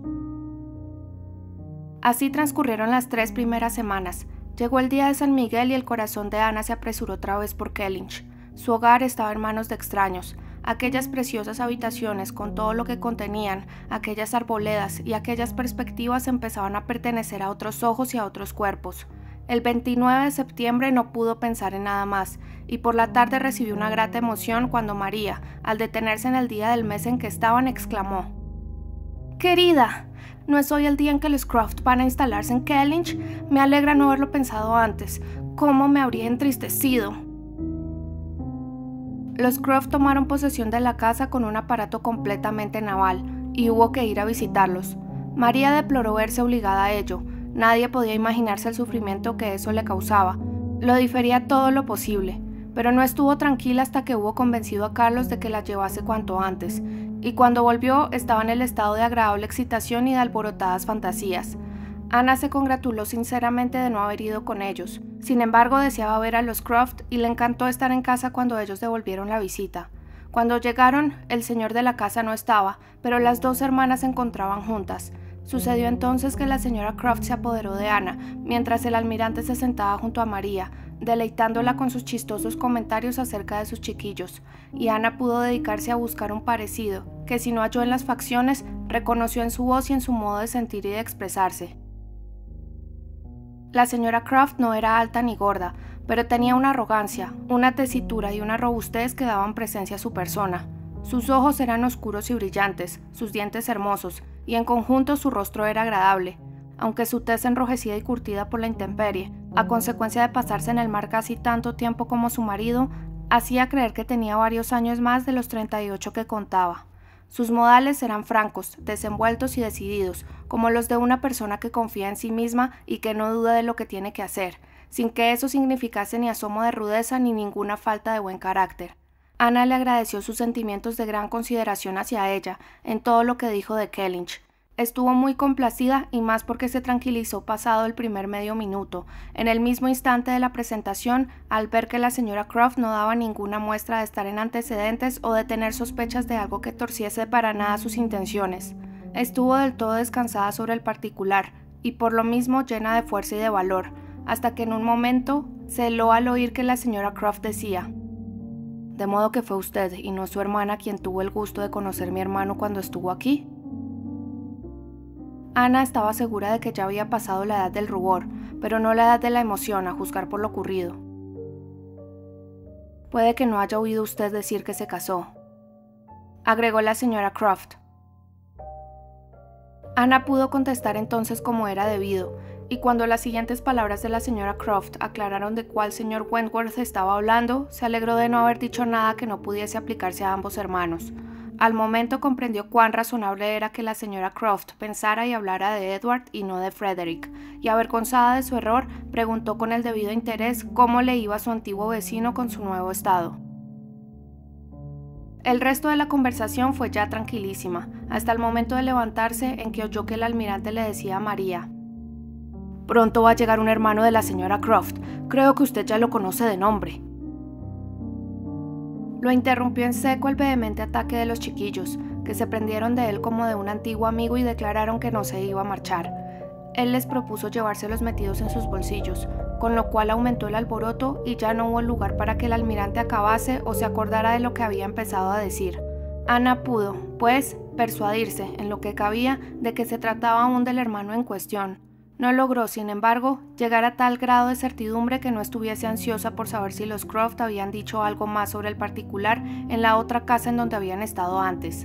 Así transcurrieron las 3 primeras semanas. Llegó el día de San Miguel y el corazón de Ana se apresuró otra vez por Kellynch. Su hogar estaba en manos de extraños. Aquellas preciosas habitaciones con todo lo que contenían, aquellas arboledas y aquellas perspectivas empezaban a pertenecer a otros ojos y a otros cuerpos. El 29 de septiembre no pudo pensar en nada más, y por la tarde recibió una grata emoción cuando María, al detenerse en el día del mes en que estaban, exclamó: «Querida, ¿no es hoy el día en que los Croft van a instalarse en Kellynch? Me alegra no haberlo pensado antes. ¿Cómo me habría entristecido?». Los Croft tomaron posesión de la casa con un aparato completamente naval, y hubo que ir a visitarlos. María deploró verse obligada a ello. Nadie podía imaginarse el sufrimiento que eso le causaba. Lo difería todo lo posible, pero no estuvo tranquila hasta que hubo convencido a Carlos de que la llevase cuanto antes, y cuando volvió estaba en el estado de agradable excitación y de alborotadas fantasías. Ana se congratuló sinceramente de no haber ido con ellos. Sin embargo, deseaba ver a los Croft y le encantó estar en casa cuando ellos devolvieron la visita. Cuando llegaron, el señor de la casa no estaba, pero las 2 hermanas se encontraban juntas. Sucedió entonces que la señora Croft se apoderó de Ana, mientras el almirante se sentaba junto a María, deleitándola con sus chistosos comentarios acerca de sus chiquillos, y Ana pudo dedicarse a buscar un parecido, que si no halló en las facciones, reconoció en su voz y en su modo de sentir y de expresarse. La señora Croft no era alta ni gorda, pero tenía una arrogancia, una tesitura y una robustez que daban presencia a su persona. Sus ojos eran oscuros y brillantes, sus dientes hermosos, y en conjunto su rostro era agradable, aunque su tez enrojecida y curtida por la intemperie, a consecuencia de pasarse en el mar casi tanto tiempo como su marido, hacía creer que tenía varios años más de los 38 que contaba. Sus modales eran francos, desenvueltos y decididos, como los de una persona que confía en sí misma y que no duda de lo que tiene que hacer, sin que eso significase ni asomo de rudeza ni ninguna falta de buen carácter. Ana le agradeció sus sentimientos de gran consideración hacia ella, en todo lo que dijo de Kellynch. Estuvo muy complacida y más porque se tranquilizó pasado el primer medio minuto, en el mismo instante de la presentación, al ver que la señora Croft no daba ninguna muestra de estar en antecedentes o de tener sospechas de algo que torciese para nada sus intenciones. Estuvo del todo descansada sobre el particular, y por lo mismo llena de fuerza y de valor, hasta que en un momento celó al oír que la señora Croft decía: «¿De modo que fue usted y no su hermana quien tuvo el gusto de conocer mi hermano cuando estuvo aquí?». Ana estaba segura de que ya había pasado la edad del rubor, pero no la edad de la emoción, a juzgar por lo ocurrido. «Puede que no haya oído usted decir que se casó», agregó la señora Croft. Ana pudo contestar entonces como era debido, y cuando las siguientes palabras de la señora Croft aclararon de cuál señor Wentworth estaba hablando, se alegró de no haber dicho nada que no pudiese aplicarse a ambos hermanos. Al momento comprendió cuán razonable era que la señora Croft pensara y hablara de Edward y no de Frederick, y avergonzada de su error, preguntó con el debido interés cómo le iba a su antiguo vecino con su nuevo estado. El resto de la conversación fue ya tranquilísima, hasta el momento de levantarse en que oyó que el almirante le decía a María: «Pronto va a llegar un hermano de la señora Croft, creo que usted ya lo conoce de nombre». Lo interrumpió en seco el vehemente ataque de los chiquillos, que se prendieron de él como de un antiguo amigo y declararon que no se iba a marchar. Él les propuso llevárselos metidos en sus bolsillos, con lo cual aumentó el alboroto y ya no hubo lugar para que el almirante acabase o se acordara de lo que había empezado a decir. Ana pudo, pues, persuadirse, en lo que cabía, de que se trataba aún del hermano en cuestión. No logró, sin embargo, llegar a tal grado de certidumbre que no estuviese ansiosa por saber si los Croft habían dicho algo más sobre el particular en la otra casa en donde habían estado antes.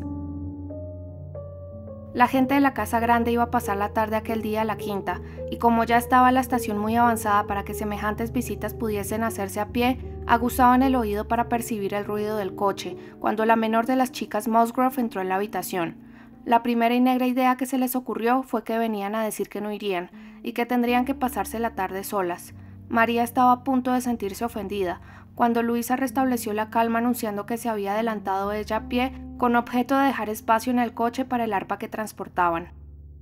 La gente de la casa grande iba a pasar la tarde aquel día a la quinta, y como ya estaba la estación muy avanzada para que semejantes visitas pudiesen hacerse a pie, aguzaban el oído para percibir el ruido del coche, cuando la menor de las chicas Musgrove entró en la habitación. La primera y negra idea que se les ocurrió fue que venían a decir que no irían, y que tendrían que pasarse la tarde solas. María estaba a punto de sentirse ofendida, cuando Luisa restableció la calma anunciando que se había adelantado ella a pie con objeto de dejar espacio en el coche para el arpa que transportaban.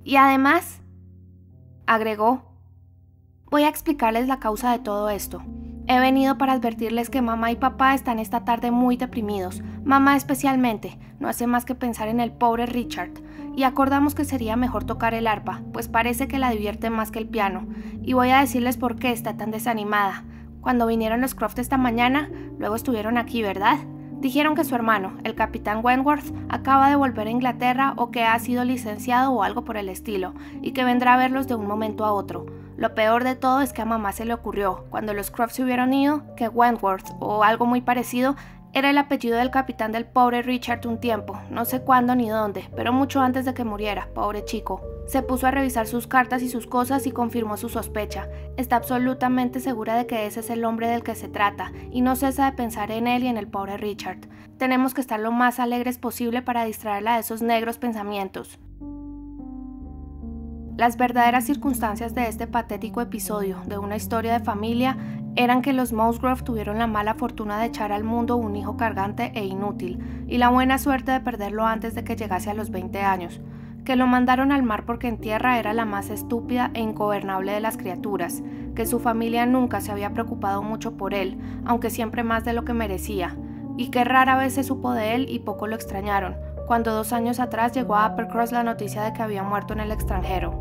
Y además, agregó, voy a explicarles la causa de todo esto. He venido para advertirles que mamá y papá están esta tarde muy deprimidos. Mamá especialmente, no hace más que pensar en el pobre Richard. Y acordamos que sería mejor tocar el arpa, pues parece que la divierte más que el piano. Y voy a decirles por qué está tan desanimada. Cuando vinieron los Croft esta mañana, luego estuvieron aquí, ¿verdad? Dijeron que su hermano, el capitán Wentworth, acaba de volver a Inglaterra o que ha sido licenciado o algo por el estilo, y que vendrá a verlos de un momento a otro. Lo peor de todo es que a mamá se le ocurrió, cuando los Croft se hubieron ido, que Wentworth, o algo muy parecido, era el apellido del capitán del pobre Richard un tiempo, no sé cuándo ni dónde, pero mucho antes de que muriera, pobre chico. Se puso a revisar sus cartas y sus cosas y confirmó su sospecha. Está absolutamente segura de que ese es el hombre del que se trata, y no cesa de pensar en él y en el pobre Richard. Tenemos que estar lo más alegres posible para distraerla de esos negros pensamientos. Las verdaderas circunstancias de este patético episodio de una historia de familia eran que los Musgrove tuvieron la mala fortuna de echar al mundo un hijo cargante e inútil, y la buena suerte de perderlo antes de que llegase a los 20 años, que lo mandaron al mar porque en tierra era la más estúpida e ingobernable de las criaturas, que su familia nunca se había preocupado mucho por él, aunque siempre más de lo que merecía, y que rara vez se supo de él y poco lo extrañaron, cuando 2 años atrás llegó a Uppercross la noticia de que había muerto en el extranjero.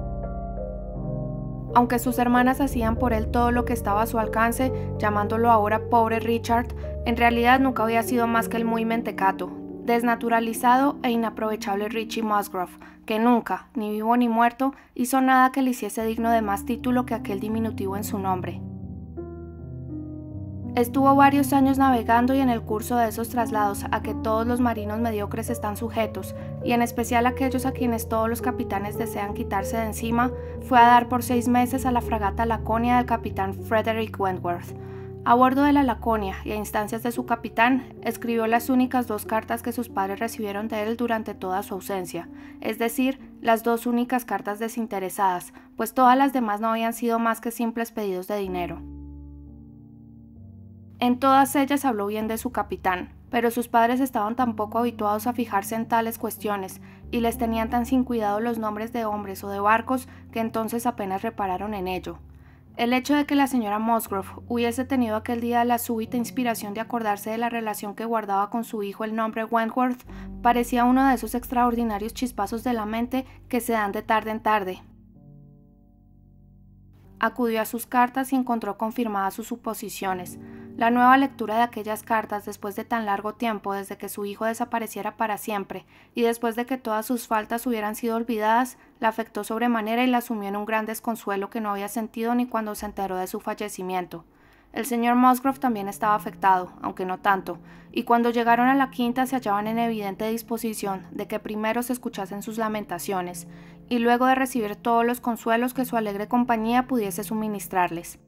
Aunque sus hermanas hacían por él todo lo que estaba a su alcance, llamándolo ahora pobre Richard, en realidad nunca había sido más que el muy mentecato, desnaturalizado e inaprovechable Richie Musgrove, que nunca, ni vivo ni muerto, hizo nada que le hiciese digno de más título que aquel diminutivo en su nombre. Estuvo varios años navegando y en el curso de esos traslados a que todos los marinos mediocres están sujetos, y en especial aquellos a quienes todos los capitanes desean quitarse de encima, fue a dar por 6 meses a la fragata Laconia del capitán Frederick Wentworth. A bordo de la Laconia y a instancias de su capitán, escribió las únicas 2 cartas que sus padres recibieron de él durante toda su ausencia, es decir, las 2 únicas cartas desinteresadas, pues todas las demás no habían sido más que simples pedidos de dinero. En todas ellas habló bien de su capitán, pero sus padres estaban tan poco habituados a fijarse en tales cuestiones y les tenían tan sin cuidado los nombres de hombres o de barcos que entonces apenas repararon en ello. El hecho de que la señora Musgrove hubiese tenido aquel día la súbita inspiración de acordarse de la relación que guardaba con su hijo el nombre Wentworth parecía uno de esos extraordinarios chispazos de la mente que se dan de tarde en tarde. Acudió a sus cartas y encontró confirmadas sus suposiciones. La nueva lectura de aquellas cartas después de tan largo tiempo desde que su hijo desapareciera para siempre y después de que todas sus faltas hubieran sido olvidadas, la afectó sobremanera y la sumió en un gran desconsuelo que no había sentido ni cuando se enteró de su fallecimiento. El señor Musgrove también estaba afectado, aunque no tanto, y cuando llegaron a la quinta se hallaban en evidente disposición de que primero se escuchasen sus lamentaciones, y luego de recibir todos los consuelos que su alegre compañía pudiese suministrarles.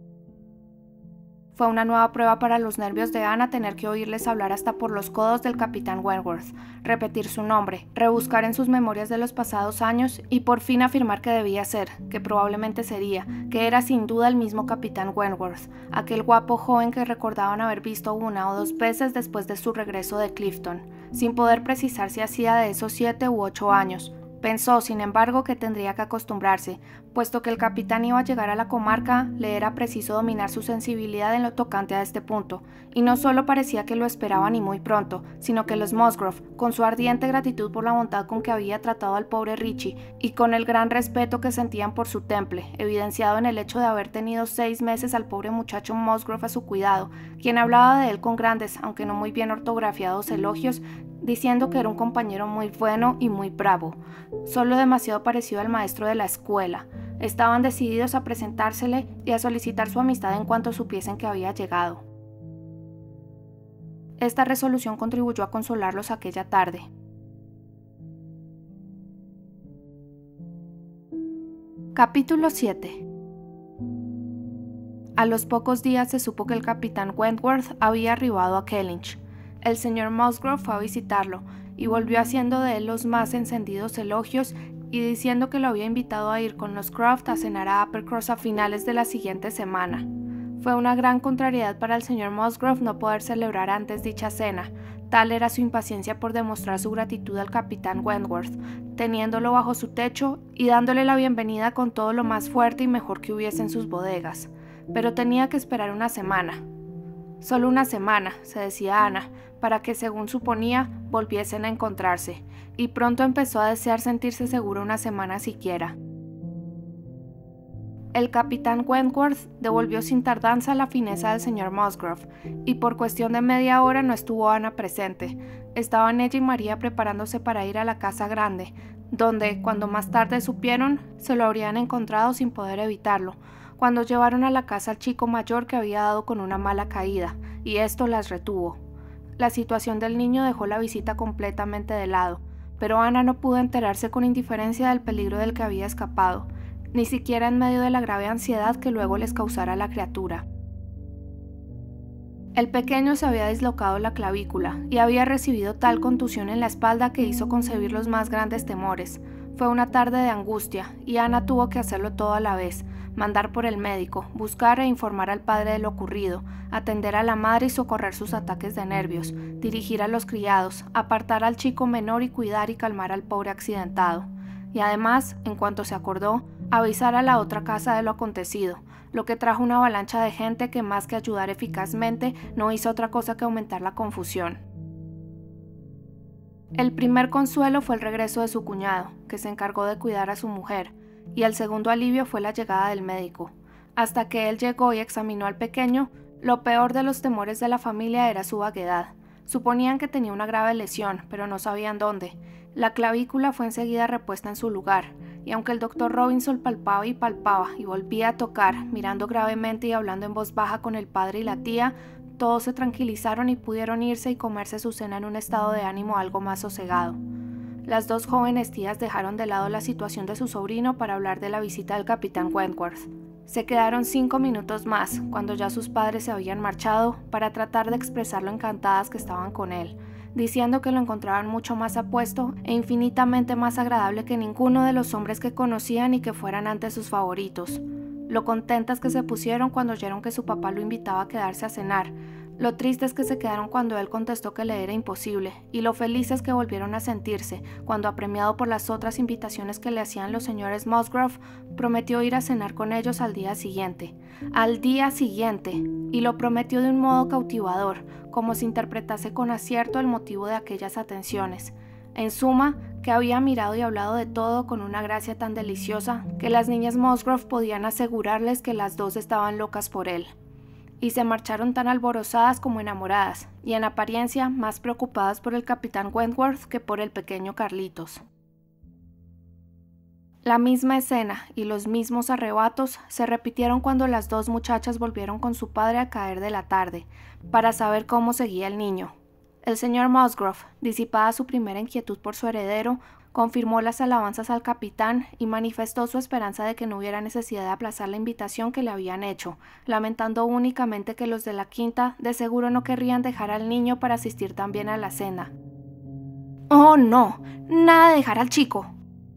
Fue una nueva prueba para los nervios de Ana tener que oírles hablar hasta por los codos del capitán Wentworth, repetir su nombre, rebuscar en sus memorias de los pasados años y por fin afirmar que debía ser, que probablemente sería, que era sin duda el mismo capitán Wentworth, aquel guapo joven que recordaban haber visto 1 o 2 veces después de su regreso de Clifton, sin poder precisar si hacía de esos 7 u 8 años. Pensó, sin embargo, que tendría que acostumbrarse, puesto que el capitán iba a llegar a la comarca, le era preciso dominar su sensibilidad en lo tocante a este punto, y no solo parecía que lo esperaban y muy pronto, sino que los Musgrove, con su ardiente gratitud por la bondad con que había tratado al pobre Richie, y con el gran respeto que sentían por su temple, evidenciado en el hecho de haber tenido 6 meses al pobre muchacho Musgrove a su cuidado, quien hablaba de él con grandes, aunque no muy bien ortografiados elogios, diciendo que era un compañero muy bueno y muy bravo, solo demasiado parecido al maestro de la escuela. Estaban decididos a presentársele y a solicitar su amistad en cuanto supiesen que había llegado. Esta resolución contribuyó a consolarlos aquella tarde. Capítulo 7. A los pocos días se supo que el capitán Wentworth había arribado a Kellynch. El señor Musgrove fue a visitarlo y volvió haciendo de él los más encendidos elogios y diciendo que lo había invitado a ir con los Croft a cenar a Uppercross a finales de la siguiente semana. Fue una gran contrariedad para el señor Musgrove no poder celebrar antes dicha cena, Tal era su impaciencia por demostrar su gratitud al capitán Wentworth, teniéndolo bajo su techo y dándole la bienvenida con todo lo más fuerte y mejor que hubiese en sus bodegas. Pero tenía que esperar una semana. Solo una semana, se decía Ana, para que, según suponía, volviesen a encontrarse, y pronto empezó a desear sentirse seguro una semana siquiera. El capitán Wentworth devolvió sin tardanza la fineza del señor Musgrove, y por cuestión de media hora no estuvo Ana presente. Estaban ella y María preparándose para ir a la casa grande, donde, cuando más tarde supieron, se lo habrían encontrado sin poder evitarlo, cuando llevaron a la casa al chico mayor que había dado con una mala caída, y esto las retuvo. La situación del niño dejó la visita completamente de lado, pero Ana no pudo enterarse con indiferencia del peligro del que había escapado, ni siquiera en medio de la grave ansiedad que luego les causara la criatura. El pequeño se había dislocado la clavícula y había recibido tal contusión en la espalda que hizo concebir los más grandes temores. Fue una tarde de angustia y Ana tuvo que hacerlo todo a la vez: mandar por el médico, buscar e informar al padre de lo ocurrido, atender a la madre y socorrer sus ataques de nervios, dirigir a los criados, apartar al chico menor y cuidar y calmar al pobre accidentado. Y además, en cuanto se acordó, avisar a la otra casa de lo acontecido, lo que trajo una avalancha de gente que, más que ayudar eficazmente, no hizo otra cosa que aumentar la confusión. El primer consuelo fue el regreso de su cuñado, que se encargó de cuidar a su mujer, y el segundo alivio fue la llegada del médico. Hasta que él llegó y examinó al pequeño, lo peor de los temores de la familia era su vaguedad. Suponían que tenía una grave lesión, pero no sabían dónde. La clavícula fue enseguida repuesta en su lugar, y aunque el doctor Robinson palpaba y volvía a tocar, mirando gravemente y hablando en voz baja con el padre y la tía, todos se tranquilizaron y pudieron irse y comerse su cena en un estado de ánimo algo más sosegado. Las dos jóvenes tías dejaron de lado la situación de su sobrino para hablar de la visita del capitán Wentworth. Se quedaron 5 minutos más, cuando ya sus padres se habían marchado, para tratar de expresar lo encantadas que estaban con él, diciendo que lo encontraban mucho más apuesto e infinitamente más agradable que ninguno de los hombres que conocían y que fueran antes sus favoritos. Lo contentas que se pusieron cuando oyeron que su papá lo invitaba a quedarse a cenar, lo tristes que se quedaron cuando él contestó que le era imposible, y lo felices que volvieron a sentirse cuando, apremiado por las otras invitaciones que le hacían los señores Musgrove, prometió ir a cenar con ellos al día siguiente. ¡Al día siguiente! Y lo prometió de un modo cautivador, como si interpretase con acierto el motivo de aquellas atenciones. En suma, que había mirado y hablado de todo con una gracia tan deliciosa que las niñas Musgrove podían asegurarles que las dos estaban locas por él. Y se marcharon tan alborozadas como enamoradas, y en apariencia más preocupadas por el capitán Wentworth que por el pequeño Carlitos. La misma escena y los mismos arrebatos se repitieron cuando las dos muchachas volvieron con su padre al caer de la tarde, para saber cómo seguía el niño. El señor Musgrove, disipada su primera inquietud por su heredero, confirmó las alabanzas al capitán y manifestó su esperanza de que no hubiera necesidad de aplazar la invitación que le habían hecho, lamentando únicamente que los de la quinta de seguro no querrían dejar al niño para asistir también a la cena. ¡Oh, no! ¡Nada de dejar al chico!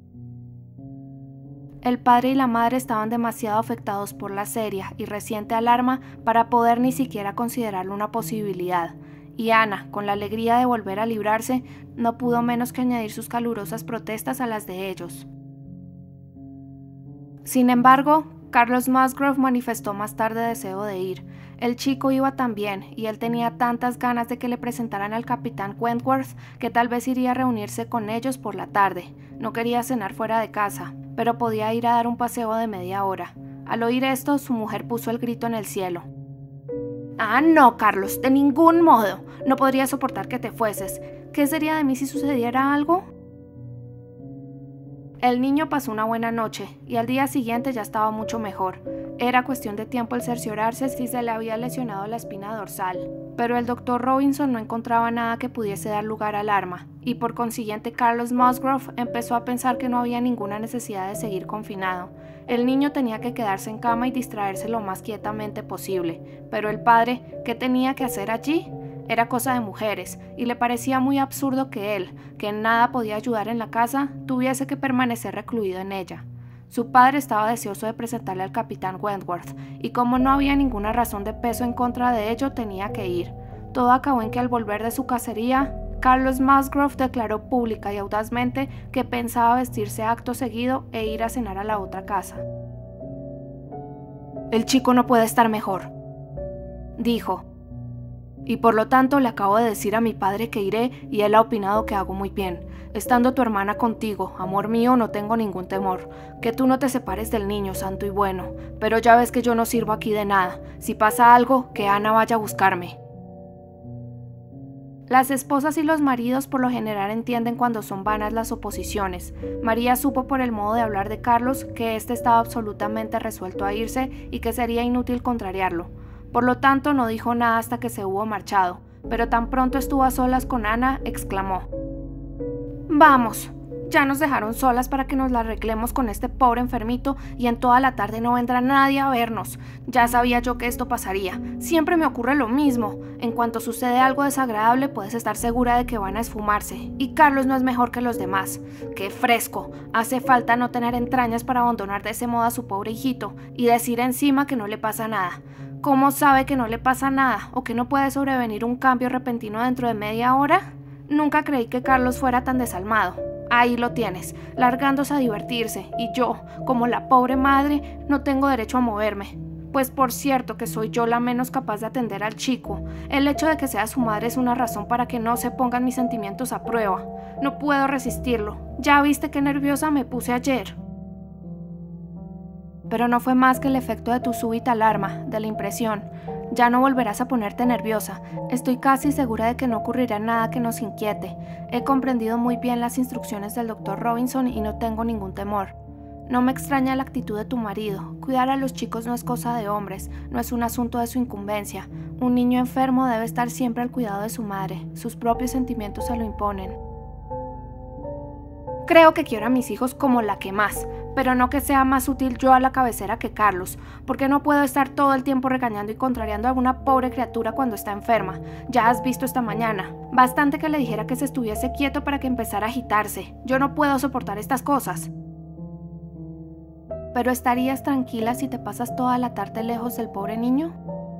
El padre y la madre estaban demasiado afectados por la seria y reciente alarma para poder ni siquiera considerarlo una posibilidad, y Ana, con la alegría de volver a librarse, no pudo menos que añadir sus calurosas protestas a las de ellos. Sin embargo, Carlos Musgrove manifestó más tarde deseo de ir. El chico iba también, y él tenía tantas ganas de que le presentaran al capitán Wentworth que tal vez iría a reunirse con ellos por la tarde. No quería cenar fuera de casa, pero podía ir a dar un paseo de media hora. Al oír esto, su mujer puso el grito en el cielo. «¡Ah, no, Carlos! ¡De ningún modo! No podría soportar que te fueses. ¿Qué sería de mí si sucediera algo?» El niño pasó una buena noche, y al día siguiente ya estaba mucho mejor. Era cuestión de tiempo el cerciorarse si se le había lesionado la espina dorsal, pero el doctor Robinson no encontraba nada que pudiese dar lugar a alarma, y por consiguiente Carlos Musgrove empezó a pensar que no había ninguna necesidad de seguir confinado. El niño tenía que quedarse en cama y distraerse lo más quietamente posible, pero el padre, ¿qué tenía que hacer allí? Era cosa de mujeres, y le parecía muy absurdo que él, que en nada podía ayudar en la casa, tuviese que permanecer recluido en ella. Su padre estaba deseoso de presentarle al capitán Wentworth, y como no había ninguna razón de peso en contra de ello, tenía que ir. Todo acabó en que al volver de su cacería, Carlos Musgrove declaró pública y audazmente que pensaba vestirse acto seguido e ir a cenar a la otra casa. «El chico no puede estar mejor», dijo, «y por lo tanto le acabo de decir a mi padre que iré y él ha opinado que hago muy bien. Estando tu hermana contigo, amor mío, no tengo ningún temor. Que tú no te separes del niño, santo y bueno. Pero ya ves que yo no sirvo aquí de nada. Si pasa algo, que Ana vaya a buscarme». Las esposas y los maridos por lo general entienden cuando son vanas las oposiciones. María supo por el modo de hablar de Carlos que éste estaba absolutamente resuelto a irse y que sería inútil contrariarlo. Por lo tanto, no dijo nada hasta que se hubo marchado, pero tan pronto estuvo a solas con Ana, exclamó: «Vamos, ya nos dejaron solas para que nos la arreglemos con este pobre enfermito y en toda la tarde no vendrá nadie a vernos. Ya sabía yo que esto pasaría. Siempre me ocurre lo mismo. En cuanto sucede algo desagradable, puedes estar segura de que van a esfumarse. Y Carlos no es mejor que los demás. ¡Qué fresco! Hace falta no tener entrañas para abandonar de ese modo a su pobre hijito y decir encima que no le pasa nada. ¿Cómo sabe que no le pasa nada o que no puede sobrevenir un cambio repentino dentro de media hora? Nunca creí que Carlos fuera tan desalmado. Ahí lo tienes, largándose a divertirse, y yo, como la pobre madre, no tengo derecho a moverme. Pues por cierto que soy yo la menos capaz de atender al chico. El hecho de que sea su madre es una razón para que no se pongan mis sentimientos a prueba. No puedo resistirlo. Ya viste qué nerviosa me puse ayer». Pero no fue más que el efecto de tu súbita alarma, de la impresión. Ya no volverás a ponerte nerviosa. Estoy casi segura de que no ocurrirá nada que nos inquiete. He comprendido muy bien las instrucciones del Dr. Robinson y no tengo ningún temor. No me extraña la actitud de tu marido. Cuidar a los chicos no es cosa de hombres, no es un asunto de su incumbencia. Un niño enfermo debe estar siempre al cuidado de su madre. Sus propios sentimientos se lo imponen. Creo que quiero a mis hijos como la que más, pero no que sea más útil yo a la cabecera que Carlos, porque no puedo estar todo el tiempo regañando y contrariando a una pobre criatura cuando está enferma. Ya has visto esta mañana. Bastante que le dijera que se estuviese quieto para que empezara a agitarse. Yo no puedo soportar estas cosas. ¿Pero estarías tranquila si te pasas toda la tarde lejos del pobre niño?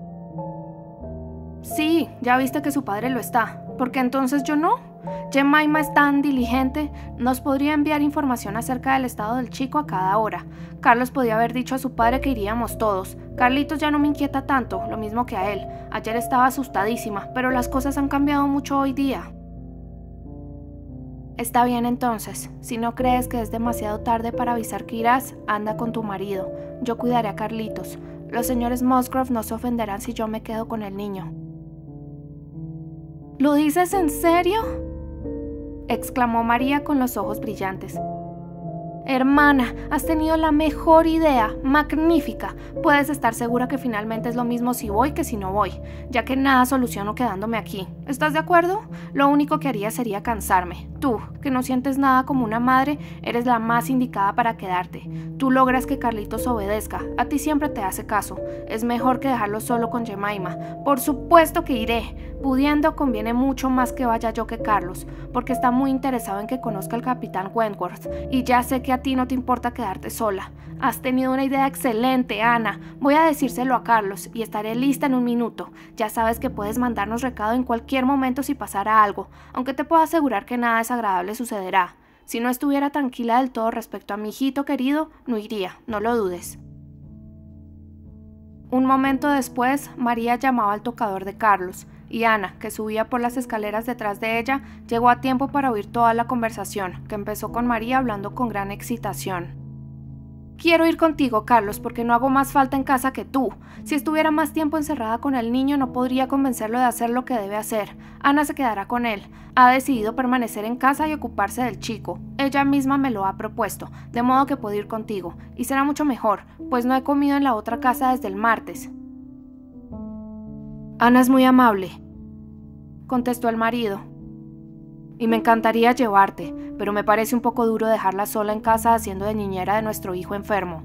Sí, ya viste que su padre lo está. ¿Por qué entonces yo no? Jemima es tan diligente, nos podría enviar información acerca del estado del chico a cada hora. Carlos podía haber dicho a su padre que iríamos todos. Carlitos ya no me inquieta tanto, lo mismo que a él. Ayer estaba asustadísima, pero las cosas han cambiado mucho hoy día. Está bien entonces, si no crees que es demasiado tarde para avisar que irás, anda con tu marido. Yo cuidaré a Carlitos. Los señores Musgrove no se ofenderán si yo me quedo con el niño. ¿Lo dices en serio?, exclamó María con los ojos brillantes. Hermana, has tenido la mejor idea, magnífica. Puedes estar segura que finalmente es lo mismo si voy que si no voy, ya que nada soluciono quedándome aquí. ¿Estás de acuerdo? Lo único que haría sería cansarme. Tú, que no sientes nada como una madre, eres la más indicada para quedarte. Tú logras que Carlitos obedezca, a ti siempre te hace caso. Es mejor que dejarlo solo con Jemima. Por supuesto que iré. Pudiendo, conviene mucho más que vaya yo que Carlos, porque está muy interesado en que conozca al capitán Wentworth, y ya sé que a ti no te importa quedarte sola. Has tenido una idea excelente, Ana. Voy a decírselo a Carlos y estaré lista en un minuto. Ya sabes que puedes mandarnos recado en cualquier momento si pasara algo, aunque te puedo asegurar que nada desagradable sucederá. Si no estuviera tranquila del todo respecto a mi hijito querido, no iría, no lo dudes. Un momento después, María llamaba al tocador de Carlos, y Ana, que subía por las escaleras detrás de ella, llegó a tiempo para oír toda la conversación, que empezó con María hablando con gran excitación. Quiero ir contigo, Carlos, porque no hago más falta en casa que tú. Si estuviera más tiempo encerrada con el niño, no podría convencerlo de hacer lo que debe hacer. Ana se quedará con él. Ha decidido permanecer en casa y ocuparse del chico. Ella misma me lo ha propuesto, de modo que puedo ir contigo. Y será mucho mejor, pues no he comido en la otra casa desde el martes. Ana es muy amable, contestó el marido. Y me encantaría llevarte, pero me parece un poco duro dejarla sola en casa haciendo de niñera de nuestro hijo enfermo.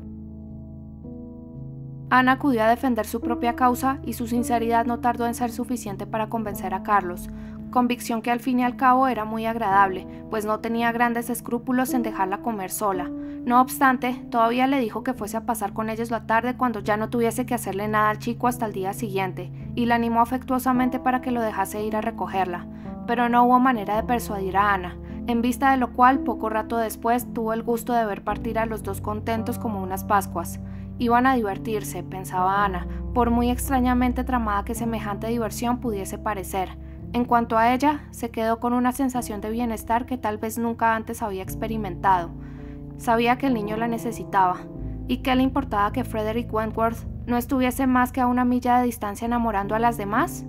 Ana acudió a defender su propia causa y su sinceridad no tardó en ser suficiente para convencer a Carlos, convicción que al fin y al cabo era muy agradable, pues no tenía grandes escrúpulos en dejarla comer sola. No obstante, todavía le dijo que fuese a pasar con ellos la tarde cuando ya no tuviese que hacerle nada al chico hasta el día siguiente, y la animó afectuosamente para que lo dejase ir a recogerla, pero no hubo manera de persuadir a Ana, en vista de lo cual poco rato después tuvo el gusto de ver partir a los dos contentos como unas Pascuas. Iban a divertirse, pensaba Ana, por muy extrañamente tramada que semejante diversión pudiese parecer. En cuanto a ella, se quedó con una sensación de bienestar que tal vez nunca antes había experimentado. Sabía que el niño la necesitaba, y qué le importaba que Frederick Wentworth no estuviese más que a una milla de distancia enamorando a las demás.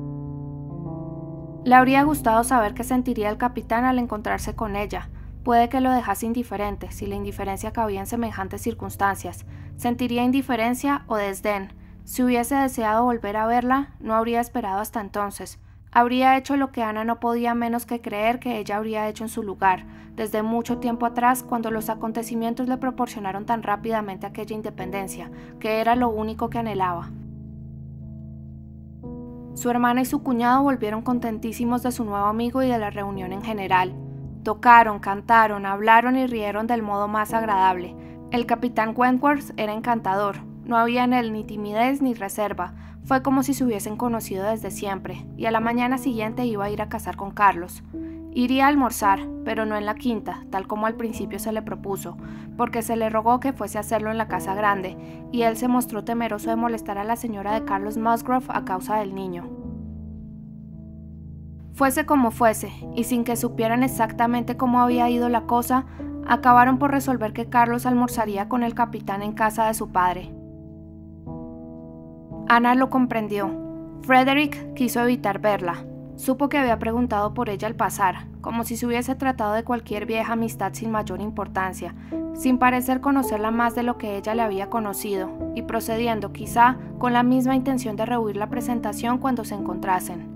Le habría gustado saber qué sentiría el capitán al encontrarse con ella. Puede que lo dejase indiferente, si la indiferencia cabía en semejantes circunstancias. Sentiría indiferencia o desdén. Si hubiese deseado volver a verla, no habría esperado hasta entonces. Habría hecho lo que Ana no podía menos que creer que ella habría hecho en su lugar, desde mucho tiempo atrás, cuando los acontecimientos le proporcionaron tan rápidamente aquella independencia, que era lo único que anhelaba. Su hermana y su cuñado volvieron contentísimos de su nuevo amigo y de la reunión en general. Tocaron, cantaron, hablaron y rieron del modo más agradable. El capitán Wentworth era encantador, no había en él ni timidez ni reserva, fue como si se hubiesen conocido desde siempre, y a la mañana siguiente iba a ir a cazar con Carlos. Iría a almorzar, pero no en la quinta, tal como al principio se le propuso, porque se le rogó que fuese a hacerlo en la casa grande, y él se mostró temeroso de molestar a la señora de Carlos Musgrove a causa del niño. Fuese como fuese, y sin que supieran exactamente cómo había ido la cosa, acabaron por resolver que Carlos almorzaría con el capitán en casa de su padre. Ana lo comprendió. Frederick quiso evitar verla. Supo que había preguntado por ella al pasar, como si se hubiese tratado de cualquier vieja amistad sin mayor importancia, sin parecer conocerla más de lo que ella le había conocido, y procediendo, quizá, con la misma intención de rehuir la presentación cuando se encontrasen.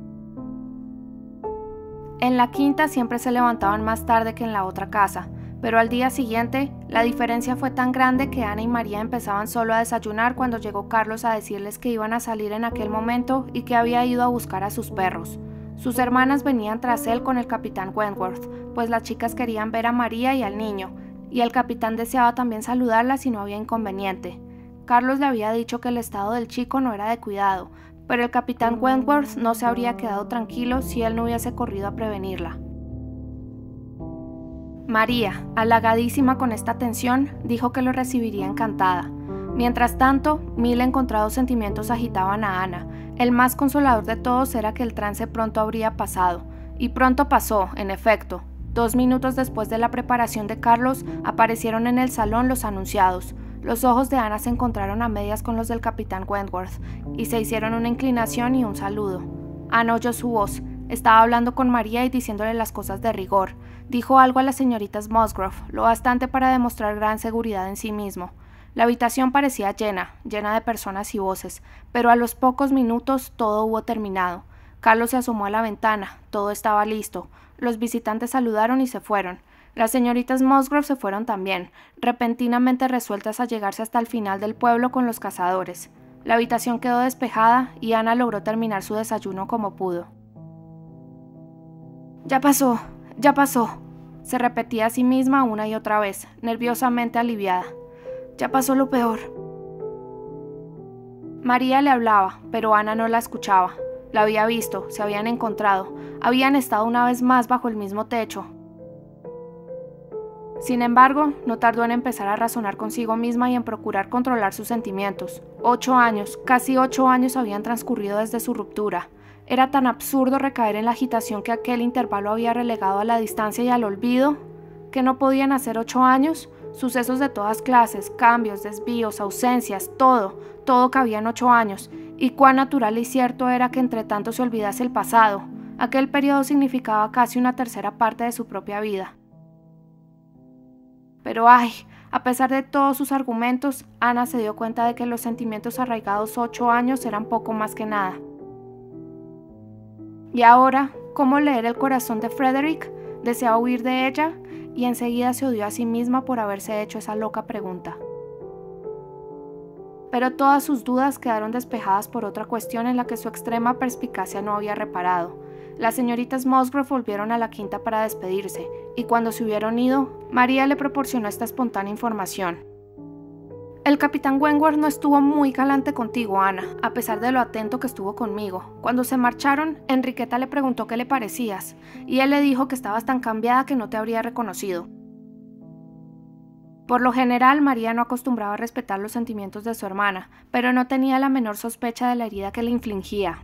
En la quinta siempre se levantaban más tarde que en la otra casa, pero al día siguiente la diferencia fue tan grande que Ana y María empezaban solo a desayunar cuando llegó Carlos a decirles que iban a salir en aquel momento y que había ido a buscar a sus perros. Sus hermanas venían tras él con el capitán Wentworth, pues las chicas querían ver a María y al niño, y el capitán deseaba también saludarlas si no había inconveniente. Carlos le había dicho que el estado del chico no era de cuidado, pero el capitán Wentworth no se habría quedado tranquilo si él no hubiese corrido a prevenirla. María, halagadísima con esta atención, dijo que lo recibiría encantada. Mientras tanto, mil encontrados sentimientos agitaban a Ana. El más consolador de todos era que el trance pronto habría pasado. Y pronto pasó, en efecto. 2 minutos después de la preparación de Carlos, aparecieron en el salón los anunciados. Los ojos de Ana se encontraron a medias con los del capitán Wentworth, y se hicieron una inclinación y un saludo. Ana oyó su voz. Estaba hablando con María y diciéndole las cosas de rigor. Dijo algo a las señoritas Musgrove, lo bastante para demostrar gran seguridad en sí mismo. La habitación parecía llena de personas y voces, pero a los pocos minutos todo hubo terminado. Carlos se asomó a la ventana, todo estaba listo. Los visitantes saludaron y se fueron. Las señoritas Musgrove se fueron también, repentinamente resueltas a llegarse hasta el final del pueblo con los cazadores. La habitación quedó despejada y Ana logró terminar su desayuno como pudo. Ya pasó, se repetía a sí misma una y otra vez, nerviosamente aliviada. Ya pasó lo peor. María le hablaba, pero Ana no la escuchaba. La había visto, se habían encontrado, habían estado una vez más bajo el mismo techo. Sin embargo, no tardó en empezar a razonar consigo misma y en procurar controlar sus sentimientos. 8 años, casi 8 años habían transcurrido desde su ruptura. Era tan absurdo recaer en la agitación que aquel intervalo había relegado a la distancia y al olvido, que no podían hacer 8 años, sucesos de todas clases, cambios, desvíos, ausencias, todo cabía en 8 años, y cuán natural y cierto era que entre tanto se olvidase el pasado. Aquel periodo significaba casi una tercera parte de su propia vida. Pero a pesar de todos sus argumentos, Ana se dio cuenta de que los sentimientos arraigados 8 años eran poco más que nada. Y ahora, ¿cómo leer el corazón de Frederick? Deseaba huir de ella y enseguida se odió a sí misma por haberse hecho esa loca pregunta. Pero todas sus dudas quedaron despejadas por otra cuestión en la que su extrema perspicacia no había reparado. Las señoritas Musgrove volvieron a la quinta para despedirse, y cuando se hubieron ido, María le proporcionó esta espontánea información. El capitán Wentworth no estuvo muy galante contigo, Ana, a pesar de lo atento que estuvo conmigo. Cuando se marcharon, Enriqueta le preguntó qué le parecías, y él le dijo que estabas tan cambiada que no te habría reconocido. Por lo general, María no acostumbraba a respetar los sentimientos de su hermana, pero no tenía la menor sospecha de la herida que le infligía.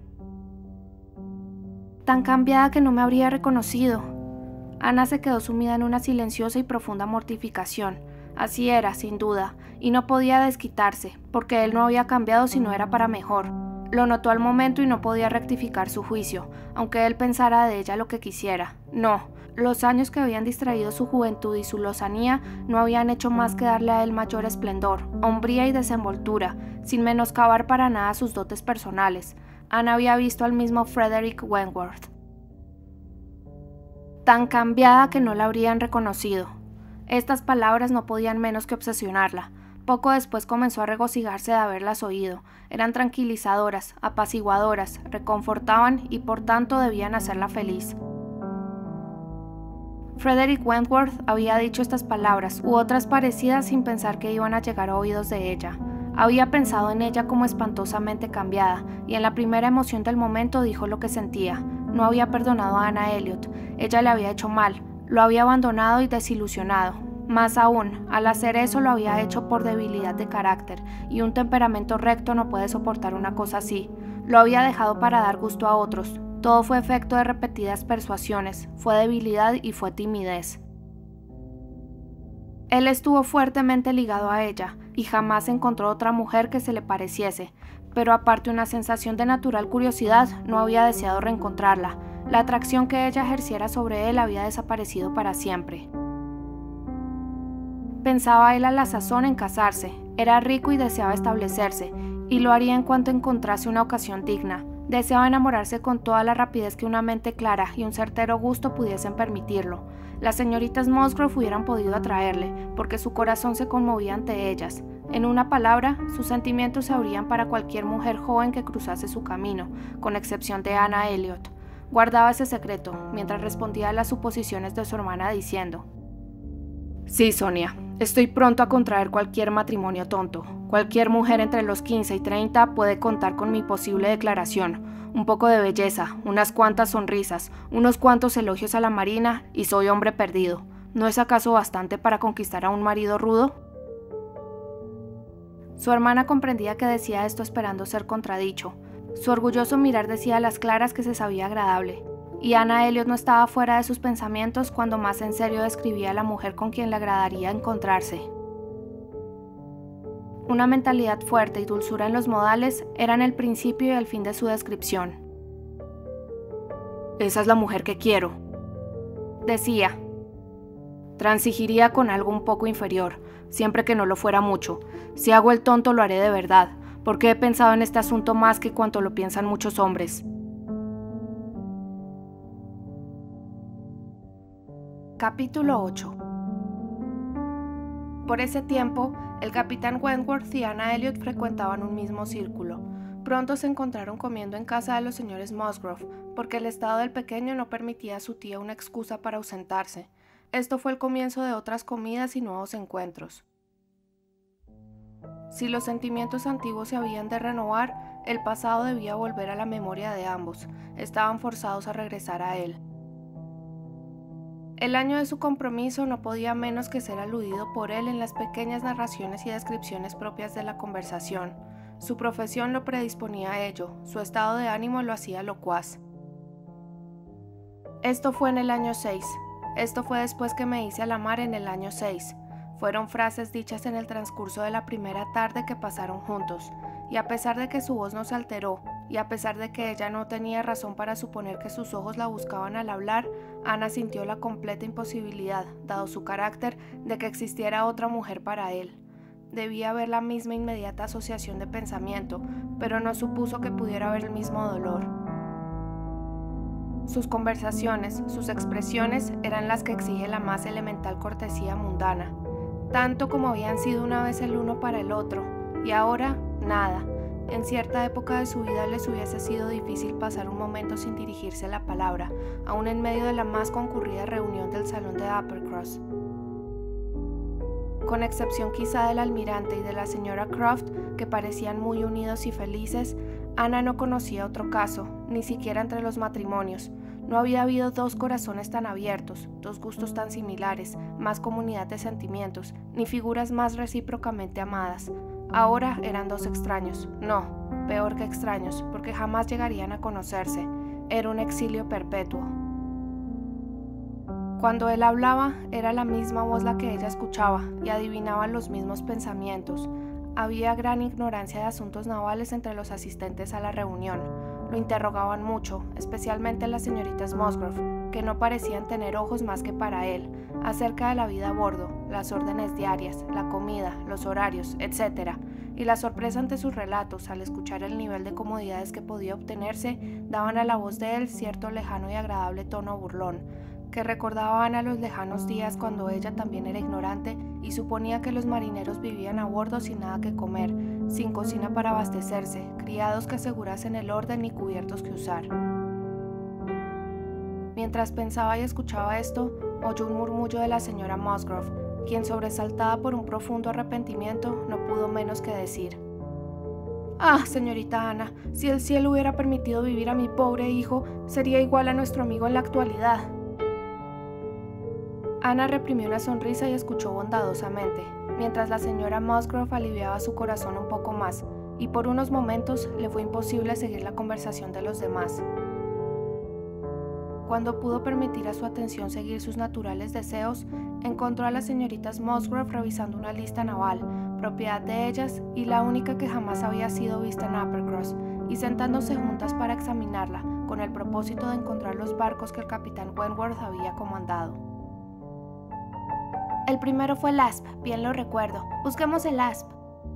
Tan cambiada que no me habría reconocido. Ana se quedó sumida en una silenciosa y profunda mortificación. Así era, sin duda, y no podía desquitarse, porque él no había cambiado si no era para mejor. Lo notó al momento y no podía rectificar su juicio, aunque él pensara de ella lo que quisiera. No, los años que habían distraído su juventud y su lozanía no habían hecho más que darle a él mayor esplendor, hombría y desenvoltura, sin menoscabar para nada sus dotes personales. Ana había visto al mismo Frederick Wentworth. Tan cambiada que no la habrían reconocido. Estas palabras no podían menos que obsesionarla. Poco después comenzó a regocijarse de haberlas oído. Eran tranquilizadoras, apaciguadoras, reconfortaban y por tanto debían hacerla feliz. Frederick Wentworth había dicho estas palabras u otras parecidas sin pensar que iban a llegar a oídos de ella. Había pensado en ella como espantosamente cambiada, y en la primera emoción del momento dijo lo que sentía. No había perdonado a Anna Elliot. Ella le había hecho mal, lo había abandonado y desilusionado. Más aún, al hacer eso lo había hecho por debilidad de carácter, y un temperamento recto no puede soportar una cosa así. Lo había dejado para dar gusto a otros. Todo fue efecto de repetidas persuasiones, fue debilidad y fue timidez. Él estuvo fuertemente ligado a ella, y jamás encontró otra mujer que se le pareciese, pero aparte una sensación de natural curiosidad, no había deseado reencontrarla. La atracción que ella ejerciera sobre él había desaparecido para siempre. Pensaba él a la sazón en casarse, era rico y deseaba establecerse, y lo haría en cuanto encontrase una ocasión digna. Deseaba enamorarse con toda la rapidez que una mente clara y un certero gusto pudiesen permitirlo. Las señoritas Musgrove hubieran podido atraerle, porque su corazón se conmovía ante ellas. En una palabra, sus sentimientos se abrían para cualquier mujer joven que cruzase su camino, con excepción de Anna Elliot. Guardaba ese secreto, mientras respondía a las suposiciones de su hermana diciendo: «Sí, Sonia, estoy pronto a contraer cualquier matrimonio tonto. Cualquier mujer entre los 15 y 30 puede contar con mi posible declaración. Un poco de belleza, unas cuantas sonrisas, unos cuantos elogios a la marina y soy hombre perdido. ¿No es acaso bastante para conquistar a un marido rudo?». Su hermana comprendía que decía esto esperando ser contradicho. Su orgulloso mirar decía a las claras que se sabía agradable. Y Anna Elliot no estaba fuera de sus pensamientos cuando más en serio describía a la mujer con quien le agradaría encontrarse. Una mentalidad fuerte y dulzura en los modales eran el principio y el fin de su descripción. «Esa es la mujer que quiero», decía. «Transigiría con algo un poco inferior, siempre que no lo fuera mucho. Si hago el tonto lo haré de verdad, porque he pensado en este asunto más que cuanto lo piensan muchos hombres». Capítulo 8. Por ese tiempo, el capitán Wentworth y Anna Elliot frecuentaban un mismo círculo. Pronto se encontraron comiendo en casa de los señores Musgrove, porque el estado del pequeño no permitía a su tía una excusa para ausentarse. Esto fue el comienzo de otras comidas y nuevos encuentros. Si los sentimientos antiguos se habían de renovar, el pasado debía volver a la memoria de ambos. Estaban forzados a regresar a él. El año de su compromiso no podía menos que ser aludido por él en las pequeñas narraciones y descripciones propias de la conversación. Su profesión lo predisponía a ello, su estado de ánimo lo hacía locuaz. Esto fue en el año 6. Esto fue después que me hice a la mar en el año 6. Fueron frases dichas en el transcurso de la primera tarde que pasaron juntos, y a pesar de que su voz no se alteró, y a pesar de que ella no tenía razón para suponer que sus ojos la buscaban al hablar, Ana sintió la completa imposibilidad, dado su carácter, de que existiera otra mujer para él. Debía haber la misma inmediata asociación de pensamiento, pero no supuso que pudiera haber el mismo dolor. Sus conversaciones, sus expresiones eran las que exige la más elemental cortesía mundana, tanto como habían sido una vez el uno para el otro, y ahora nada. En cierta época de su vida les hubiese sido difícil pasar un momento sin dirigirse la palabra, aun en medio de la más concurrida reunión del salón de Uppercross. Con excepción quizá del almirante y de la señora Croft, que parecían muy unidos y felices, Ana no conocía otro caso, ni siquiera entre los matrimonios. No había habido dos corazones tan abiertos, dos gustos tan similares, más comunidad de sentimientos, ni figuras más recíprocamente amadas. Ahora eran dos extraños, no, peor que extraños, porque jamás llegarían a conocerse. Era un exilio perpetuo. Cuando él hablaba, era la misma voz la que ella escuchaba y adivinaba los mismos pensamientos. Había gran ignorancia de asuntos navales entre los asistentes a la reunión. Lo interrogaban mucho, especialmente las señoritas Musgrove, que no parecían tener ojos más que para él, acerca de la vida a bordo, las órdenes diarias, la comida, los horarios, etc. Y la sorpresa ante sus relatos, al escuchar el nivel de comodidades que podía obtenerse, daban a la voz de él cierto lejano y agradable tono burlón, que recordaban a los lejanos días cuando ella también era ignorante y suponía que los marineros vivían a bordo sin nada que comer, sin cocina para abastecerse, criados que asegurasen el orden y cubiertos que usar. Mientras pensaba y escuchaba esto, oyó un murmullo de la señora Musgrove, quien, sobresaltada por un profundo arrepentimiento, no pudo menos que decir: «Ah, señorita Ana, si el cielo hubiera permitido vivir a mi pobre hijo, sería igual a nuestro amigo en la actualidad». Ana reprimió una sonrisa y escuchó bondadosamente, mientras la señora Musgrove aliviaba su corazón un poco más, y por unos momentos le fue imposible seguir la conversación de los demás. Cuando pudo permitir a su atención seguir sus naturales deseos, encontró a las señoritas Musgrove revisando una lista naval, propiedad de ellas y la única que jamás había sido vista en Uppercross, y sentándose juntas para examinarla, con el propósito de encontrar los barcos que el capitán Wentworth había comandado. «El primero fue el Asp, bien lo recuerdo. Busquemos el Asp».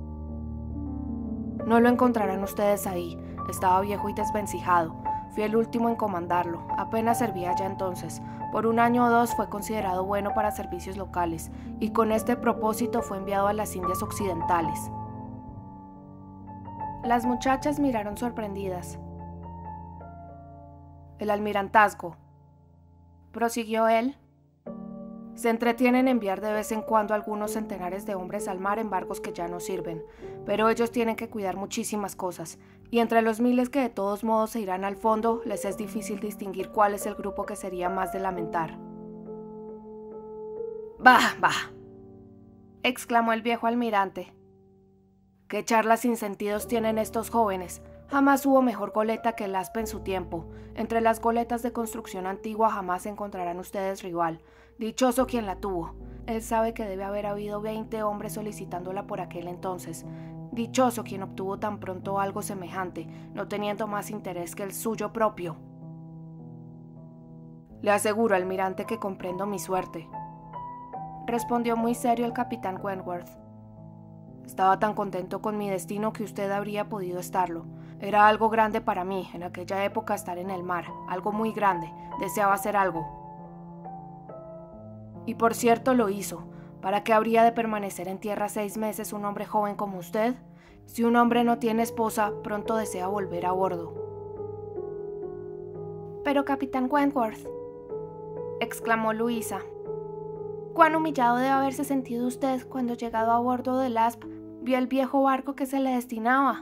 «No lo encontrarán ustedes ahí. Estaba viejo y desvencijado. Fui el último en comandarlo. Apenas servía ya entonces. Por un año o dos fue considerado bueno para servicios locales, y con este propósito fue enviado a las Indias Occidentales». Las muchachas miraron sorprendidas. «El almirantazgo», prosiguió él, «se entretiene en enviar de vez en cuando algunos centenares de hombres al mar en barcos que ya no sirven, pero ellos tienen que cuidar muchísimas cosas, y entre los miles que de todos modos se irán al fondo, les es difícil distinguir cuál es el grupo que sería más de lamentar». «Bah, bah», exclamó el viejo almirante. «¿Qué charlas sin sentidos tienen estos jóvenes? Jamás hubo mejor goleta que el Asp en su tiempo. Entre las goletas de construcción antigua jamás encontrarán ustedes rival. Dichoso quien la tuvo. Él sabe que debe haber habido 20 hombres solicitándola por aquel entonces. Dichoso quien obtuvo tan pronto algo semejante, no teniendo más interés que el suyo propio». «Le aseguro, almirante, que comprendo mi suerte», respondió muy serio el capitán Wentworth. «Estaba tan contento con mi destino que usted habría podido estarlo. Era algo grande para mí, en aquella época, estar en el mar, algo muy grande. Deseaba hacer algo. Y por cierto lo hizo. ¿Para qué habría de permanecer en tierra 6 meses un hombre joven como usted? Si un hombre no tiene esposa, pronto desea volver a bordo». «Pero, capitán Wentworth», exclamó Luisa, «cuán humillado debe haberse sentido usted cuando, llegado a bordo del Asp, vio el viejo barco que se le destinaba».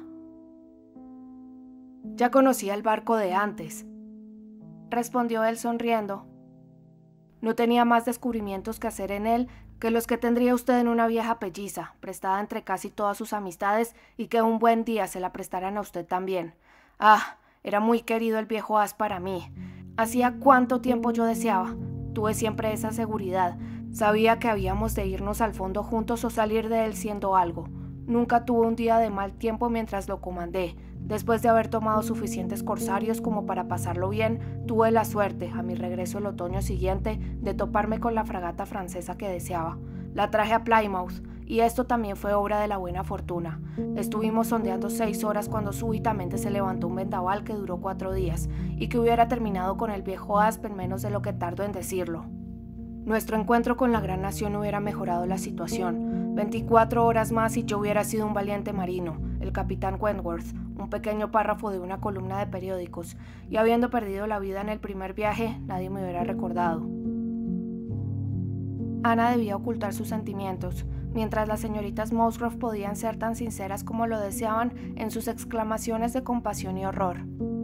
«Ya conocía el barco de antes», respondió él sonriendo. «No tenía más descubrimientos que hacer en él que los que tendría usted en una vieja pelliza, prestada entre casi todas sus amistades, y que un buen día se la prestaran a usted también. Ah, era muy querido el viejo Asp para mí. Hacía cuánto tiempo yo deseaba. Tuve siempre esa seguridad. Sabía que habíamos de irnos al fondo juntos o salir de él siendo algo. Nunca tuve un día de mal tiempo mientras lo comandé. Después de haber tomado suficientes corsarios como para pasarlo bien, tuve la suerte, a mi regreso el otoño siguiente, de toparme con la fragata francesa que deseaba. La traje a Plymouth, y esto también fue obra de la buena fortuna. Estuvimos sondeando 6 horas cuando súbitamente se levantó un vendaval que duró 4 días, y que hubiera terminado con el viejo Asp en menos de lo que tardo en decirlo. Nuestro encuentro con la gran nación hubiera mejorado la situación. 24 horas más y yo hubiera sido un valiente marino, el capitán Wentworth, un pequeño párrafo de una columna de periódicos, y habiendo perdido la vida en el primer viaje, nadie me hubiera recordado. Ana debía ocultar sus sentimientos, mientras las señoritas Musgrove podían ser tan sinceras como lo deseaban en sus exclamaciones de compasión y horror.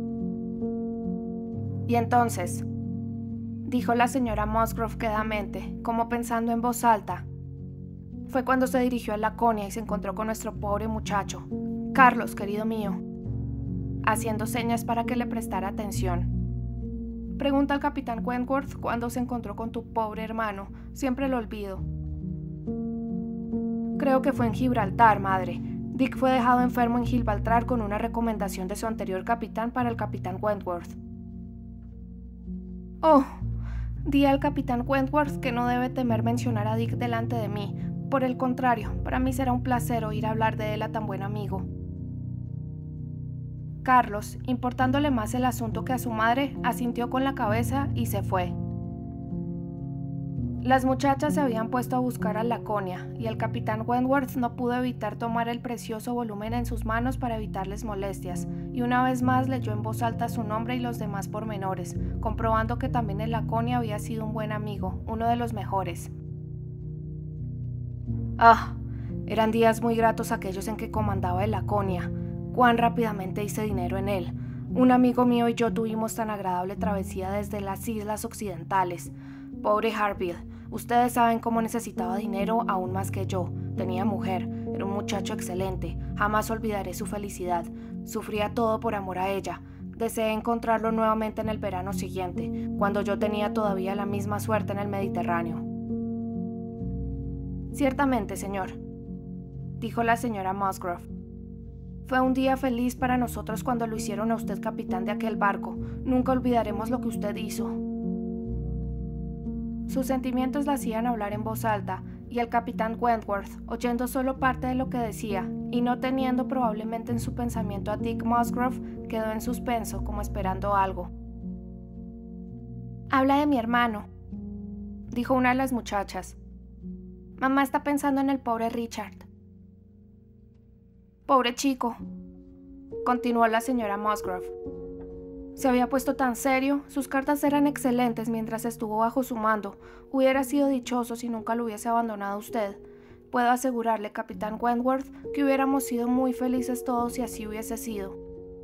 «Y entonces», dijo la señora Musgrove quedamente, como pensando en voz alta, «fue cuando se dirigió a Laconia y se encontró con nuestro pobre muchacho, Carlos, querido mío», haciendo señas para que le prestara atención. «Pregunta al capitán Wentworth cuándo se encontró con tu pobre hermano, siempre lo olvido». «Creo que fue en Gibraltar, madre. Dick fue dejado enfermo en Gibraltar con una recomendación de su anterior capitán para el capitán Wentworth». «Oh, di al capitán Wentworth que no debe temer mencionar a Dick delante de mí. Por el contrario, para mí será un placer oír hablar de él a tan buen amigo». Carlos, importándole más el asunto que a su madre, asintió con la cabeza y se fue. Las muchachas se habían puesto a buscar a Laconia, y el capitán Wentworth no pudo evitar tomar el precioso volumen en sus manos para evitarles molestias, y una vez más leyó en voz alta su nombre y los demás pormenores, comprobando que también el Laconia había sido un buen amigo, uno de los mejores. Ah, eran días muy gratos aquellos en que comandaba el Laconia. Cuán rápidamente hice dinero en él. Un amigo mío y yo tuvimos tan agradable travesía desde las islas occidentales. Pobre Harville, ustedes saben cómo necesitaba dinero aún más que yo. Tenía mujer, era un muchacho excelente, jamás olvidaré su felicidad. Sufría todo por amor a ella. Deseé encontrarlo nuevamente en el verano siguiente, cuando yo tenía todavía la misma suerte en el Mediterráneo. Ciertamente, señor, dijo la señora Musgrove. Fue un día feliz para nosotros cuando lo hicieron a usted capitán de aquel barco. Nunca olvidaremos lo que usted hizo. Sus sentimientos la hacían hablar en voz alta, y el capitán Wentworth, oyendo solo parte de lo que decía, y no teniendo probablemente en su pensamiento a Dick Musgrove, quedó en suspenso, como esperando algo. «Habla de mi hermano», dijo una de las muchachas. «Mamá está pensando en el pobre Richard». «Pobre chico», continuó la señora Musgrove. «Se había puesto tan serio, sus cartas eran excelentes mientras estuvo bajo su mando. Hubiera sido dichoso si nunca lo hubiese abandonado usted. Puedo asegurarle, capitán Wentworth, que hubiéramos sido muy felices todos si así hubiese sido».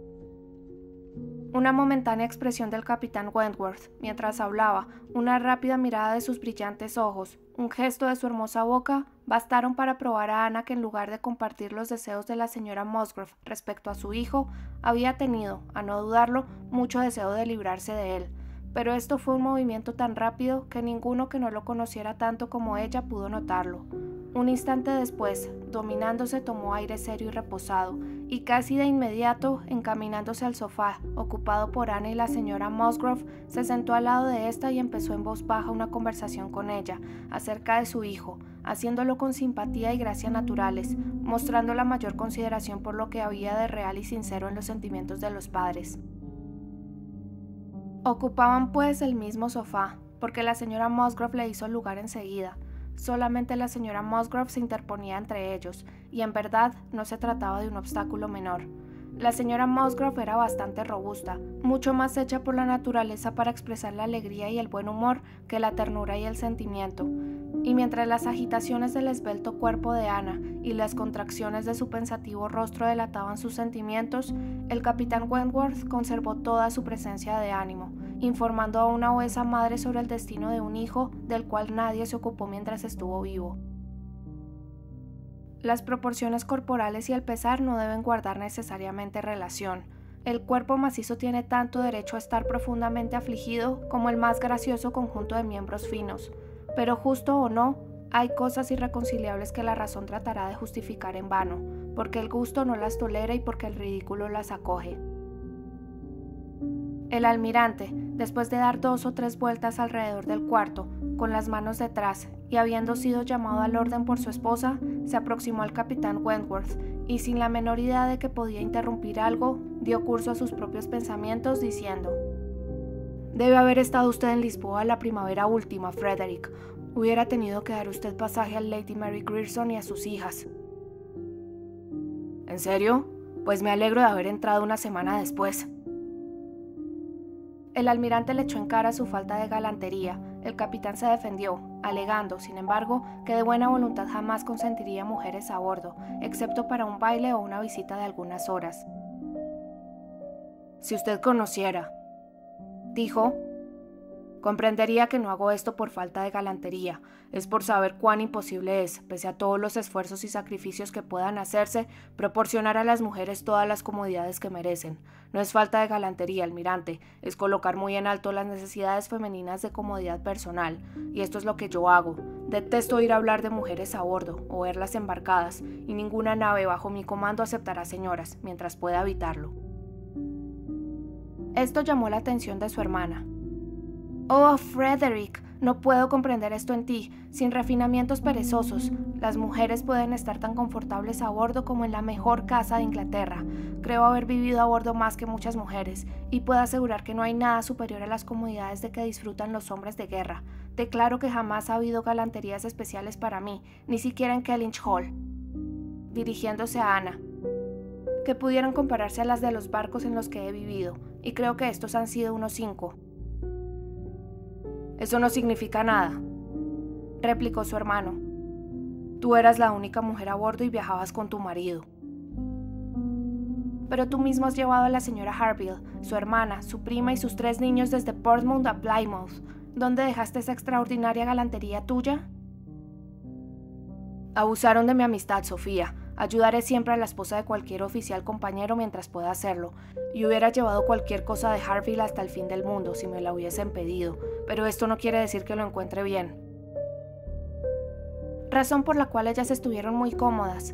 Una momentánea expresión del capitán Wentworth, mientras hablaba, una rápida mirada de sus brillantes ojos, un gesto de su hermosa boca, bastaron para probar a Ana que en lugar de compartir los deseos de la señora Musgrove respecto a su hijo, había tenido, a no dudarlo, mucho deseo de librarse de él. Pero esto fue un movimiento tan rápido que ninguno que no lo conociera tanto como ella pudo notarlo. Un instante después, dominándose, tomó aire serio y reposado, y casi de inmediato, encaminándose al sofá, ocupado por Ana y la señora Musgrove, se sentó al lado de esta y empezó en voz baja una conversación con ella, acerca de su hijo, haciéndolo con simpatía y gracia naturales, mostrando la mayor consideración por lo que había de real y sincero en los sentimientos de los padres. Ocupaban pues el mismo sofá, porque la señora Musgrove le hizo lugar enseguida. Solamente la señora Musgrove se interponía entre ellos, y en verdad no se trataba de un obstáculo menor. La señora Musgrove era bastante robusta, mucho más hecha por la naturaleza para expresar la alegría y el buen humor que la ternura y el sentimiento, y mientras las agitaciones del esbelto cuerpo de Ana y las contracciones de su pensativo rostro delataban sus sentimientos, el capitán Wentworth conservó toda su presencia de ánimo, informando a una obesa madre sobre el destino de un hijo del cual nadie se ocupó mientras estuvo vivo. Las proporciones corporales y el pesar no deben guardar necesariamente relación. El cuerpo macizo tiene tanto derecho a estar profundamente afligido como el más gracioso conjunto de miembros finos, pero justo o no, hay cosas irreconciliables que la razón tratará de justificar en vano, porque el gusto no las tolera y porque el ridículo las acoge. El almirante, después de dar 2 o 3 vueltas alrededor del cuarto, con las manos detrás, y habiendo sido llamado al orden por su esposa, se aproximó al capitán Wentworth, y sin la menor idea de que podía interrumpir algo, dio curso a sus propios pensamientos, diciendo: «Debe haber estado usted en Lisboa la primavera última, Frederick. Hubiera tenido que dar usted pasaje a Lady Mary Grierson y a sus hijas». «¿En serio? Pues me alegro de haber entrado una semana después». El almirante le echó en cara su falta de galantería, El capitán se defendió, alegando, sin embargo, que de buena voluntad jamás consentiría mujeres a bordo, excepto para un baile o una visita de algunas horas. «Si usted conociera», dijo, «comprendería que no hago esto por falta de galantería, es por saber cuán imposible es, pese a todos los esfuerzos y sacrificios que puedan hacerse, proporcionar a las mujeres todas las comodidades que merecen. No es falta de galantería, almirante, es colocar muy en alto las necesidades femeninas de comodidad personal, y esto es lo que yo hago. Detesto oír hablar de mujeres a bordo o verlas embarcadas, y ninguna nave bajo mi comando aceptará señoras, mientras pueda evitarlo». Esto llamó la atención de su hermana. «Oh, Frederick, no puedo comprender esto en ti, sin refinamientos perezosos. Las mujeres pueden estar tan confortables a bordo como en la mejor casa de Inglaterra. Creo haber vivido a bordo más que muchas mujeres, y puedo asegurar que no hay nada superior a las comodidades de que disfrutan los hombres de guerra. Declaro que jamás ha habido galanterías especiales para mí, ni siquiera en Kellynch Hall», dirigiéndose a Ana, «que pudieran compararse a las de los barcos en los que he vivido, y creo que estos han sido unos 5. «Eso no significa nada», replicó su hermano. «Tú eras la única mujer a bordo y viajabas con tu marido». «Pero tú mismo has llevado a la señora Harville, su hermana, su prima y sus 3 niños desde Portsmouth a Plymouth. ¿Dónde dejaste esa extraordinaria galantería tuya?» «Abusaron de mi amistad, Sofía. Ayudaré siempre a la esposa de cualquier oficial compañero mientras pueda hacerlo, y hubiera llevado cualquier cosa de Harville hasta el fin del mundo si me la hubiesen pedido, pero esto no quiere decir que lo encuentre bien». «Razón por la cual ellas estuvieron muy cómodas».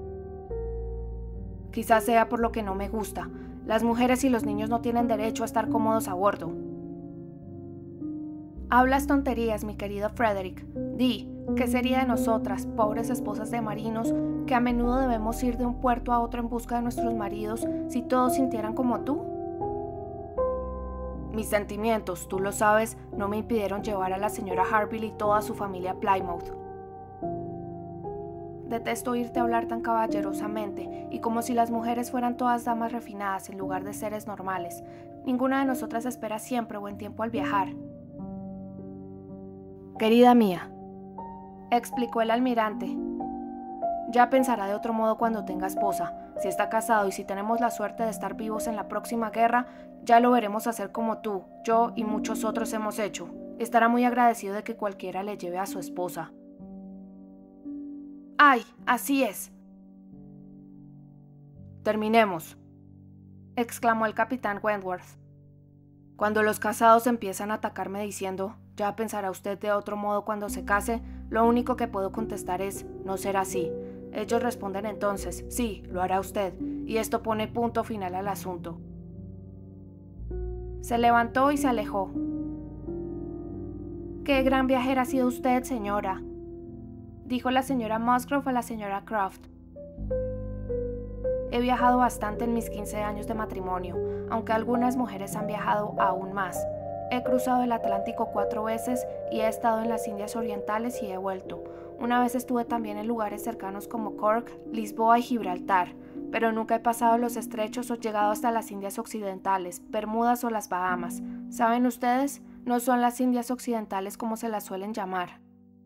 «Quizás sea por lo que no me gusta. Las mujeres y los niños no tienen derecho a estar cómodos a bordo». «Hablas tonterías, mi querido Frederick. Di, ¿qué sería de nosotras, pobres esposas de marinos, que a menudo debemos ir de un puerto a otro en busca de nuestros maridos, si todos sintieran como tú?» «Mis sentimientos, tú lo sabes, no me impidieron llevar a la señora Harville y toda su familia a Plymouth». «Detesto oírte hablar tan caballerosamente, y como si las mujeres fueran todas damas refinadas en lugar de seres normales. Ninguna de nosotras espera siempre buen tiempo al viajar». «Querida mía», explicó el almirante, «ya pensará de otro modo cuando tenga esposa. Si está casado y si tenemos la suerte de estar vivos en la próxima guerra, ya lo veremos hacer como tú, yo y muchos otros hemos hecho. Estará muy agradecido de que cualquiera le lleve a su esposa». «¡Ay, así es!» «Terminemos», exclamó el capitán Wentworth. «Cuando los casados empiezan a atacarme diciendo, ya pensará usted de otro modo cuando se case, lo único que puedo contestar es, no será así. Ellos responden entonces, sí, lo hará usted, y esto pone punto final al asunto». Se levantó y se alejó. «Qué gran viajera ha sido usted, señora», dijo la señora Musgrove a la señora Croft. «He viajado bastante en mis 15 años de matrimonio, aunque algunas mujeres han viajado aún más. He cruzado el Atlántico 4 veces y he estado en las Indias Orientales y he vuelto. Una vez estuve también en lugares cercanos como Cork, Lisboa y Gibraltar, pero nunca he pasado los estrechos o llegado hasta las Indias Occidentales, Bermudas o las Bahamas. ¿Saben ustedes? No son las Indias Occidentales como se las suelen llamar».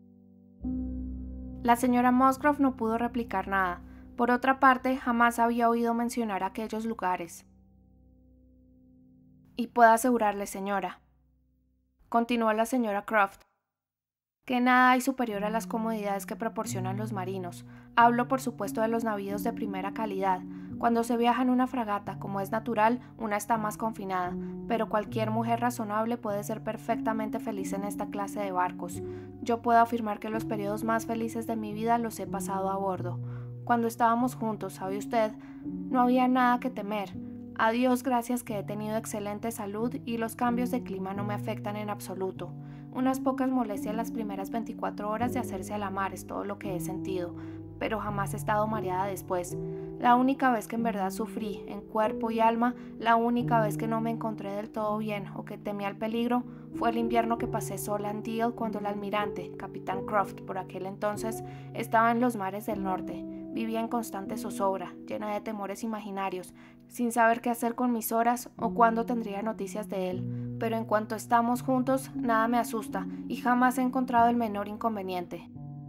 La señora Musgrove no pudo replicar nada. Por otra parte, jamás había oído mencionar aquellos lugares. «Y puedo asegurarle, señora», continuó la señora Croft, «que nada hay superior a las comodidades que proporcionan los marinos. Hablo, por supuesto, de los navíos de primera calidad. Cuando se viaja en una fragata, como es natural, una está más confinada, pero cualquier mujer razonable puede ser perfectamente feliz en esta clase de barcos. Yo puedo afirmar que los periodos más felices de mi vida los he pasado a bordo. Cuando estábamos juntos, ¿sabe usted? No había nada que temer. A Dios gracias que he tenido excelente salud y los cambios de clima no me afectan en absoluto. Unas pocas molestias las primeras 24 horas de hacerse a la mar es todo lo que he sentido, pero jamás he estado mareada después. La única vez que en verdad sufrí, en cuerpo y alma, la única vez que no me encontré del todo bien o que temí al peligro, fue el invierno que pasé sola en Deal cuando el almirante, capitán Croft por aquel entonces, estaba en los mares del norte. Vivía en constante zozobra, llena de temores imaginarios, sin saber qué hacer con mis horas o cuándo tendría noticias de él. pero en cuanto estamos juntos, nada me asusta y jamás he encontrado el menor inconveniente.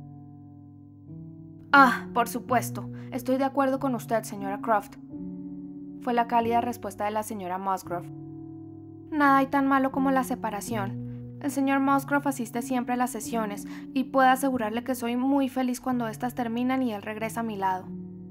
Ah, por supuesto, estoy de acuerdo con usted, señora Croft, fue la cálida respuesta de la señora Musgrove. Nada hay tan malo como la separación. El señor Musgrove asiste siempre a las sesiones y puedo asegurarle que soy muy feliz cuando éstas terminan y él regresa a mi lado.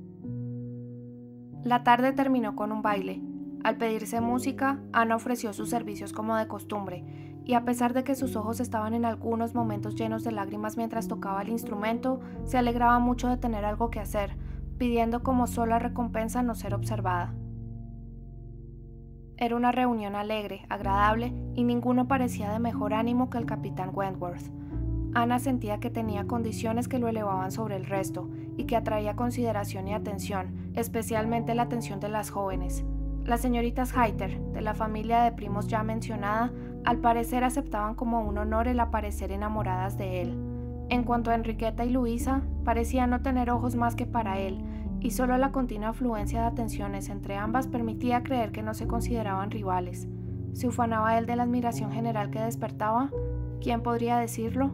La tarde terminó con un baile. Al pedirse música, Ana ofreció sus servicios como de costumbre, y a pesar de que sus ojos estaban en algunos momentos llenos de lágrimas mientras tocaba el instrumento, se alegraba mucho de tener algo que hacer, pidiendo como sola recompensa no ser observada. Era una reunión alegre, agradable, y ninguno parecía de mejor ánimo que el capitán Wentworth. Ana sentía que tenía condiciones que lo elevaban sobre el resto y que atraía consideración y atención, especialmente la atención de las jóvenes. Las señoritas Hayter, de la familia de primos ya mencionada, al parecer aceptaban como un honor el aparecer enamoradas de él. En cuanto a Enriqueta y Luisa, parecían no tener ojos más que para él, y solo la continua afluencia de atenciones entre ambas permitía creer que no se consideraban rivales. ¿Se ufanaba él de la admiración general que despertaba? ¿Quién podría decirlo?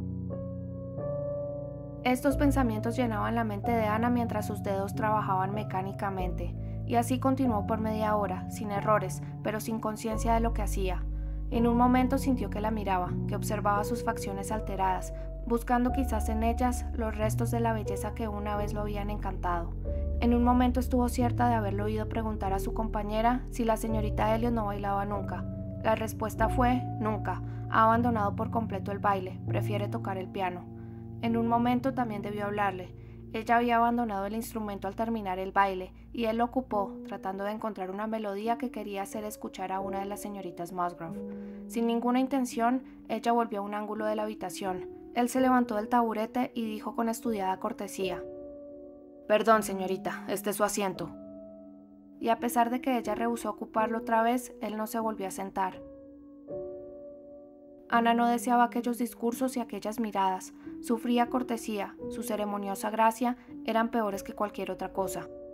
Estos pensamientos llenaban la mente de Ana mientras sus dedos trabajaban mecánicamente, y así continuó por media hora, sin errores, pero sin conciencia de lo que hacía. En un momento sintió que la miraba, que observaba sus facciones alteradas, buscando quizás en ellas los restos de la belleza que una vez lo habían encantado. En un momento estuvo cierta de haberlo oído preguntar a su compañera si la señorita Elliot no bailaba nunca. La respuesta fue nunca, ha abandonado por completo el baile, prefiere tocar el piano. En un momento también debió hablarle. Ella había abandonado el instrumento al terminar el baile, y él lo ocupó, tratando de encontrar una melodía que quería hacer escuchar a una de las señoritas Musgrove. Sin ninguna intención, ella volvió a un ángulo de la habitación. Él se levantó del taburete y dijo con estudiada cortesía: «Perdón, señorita, este es su asiento». Y a pesar de que ella rehusó ocuparlo otra vez, él no se volvió a sentar. Ana no deseaba aquellos discursos y aquellas miradas. Su fría cortesía, su ceremoniosa gracia, eran peores que cualquier otra cosa.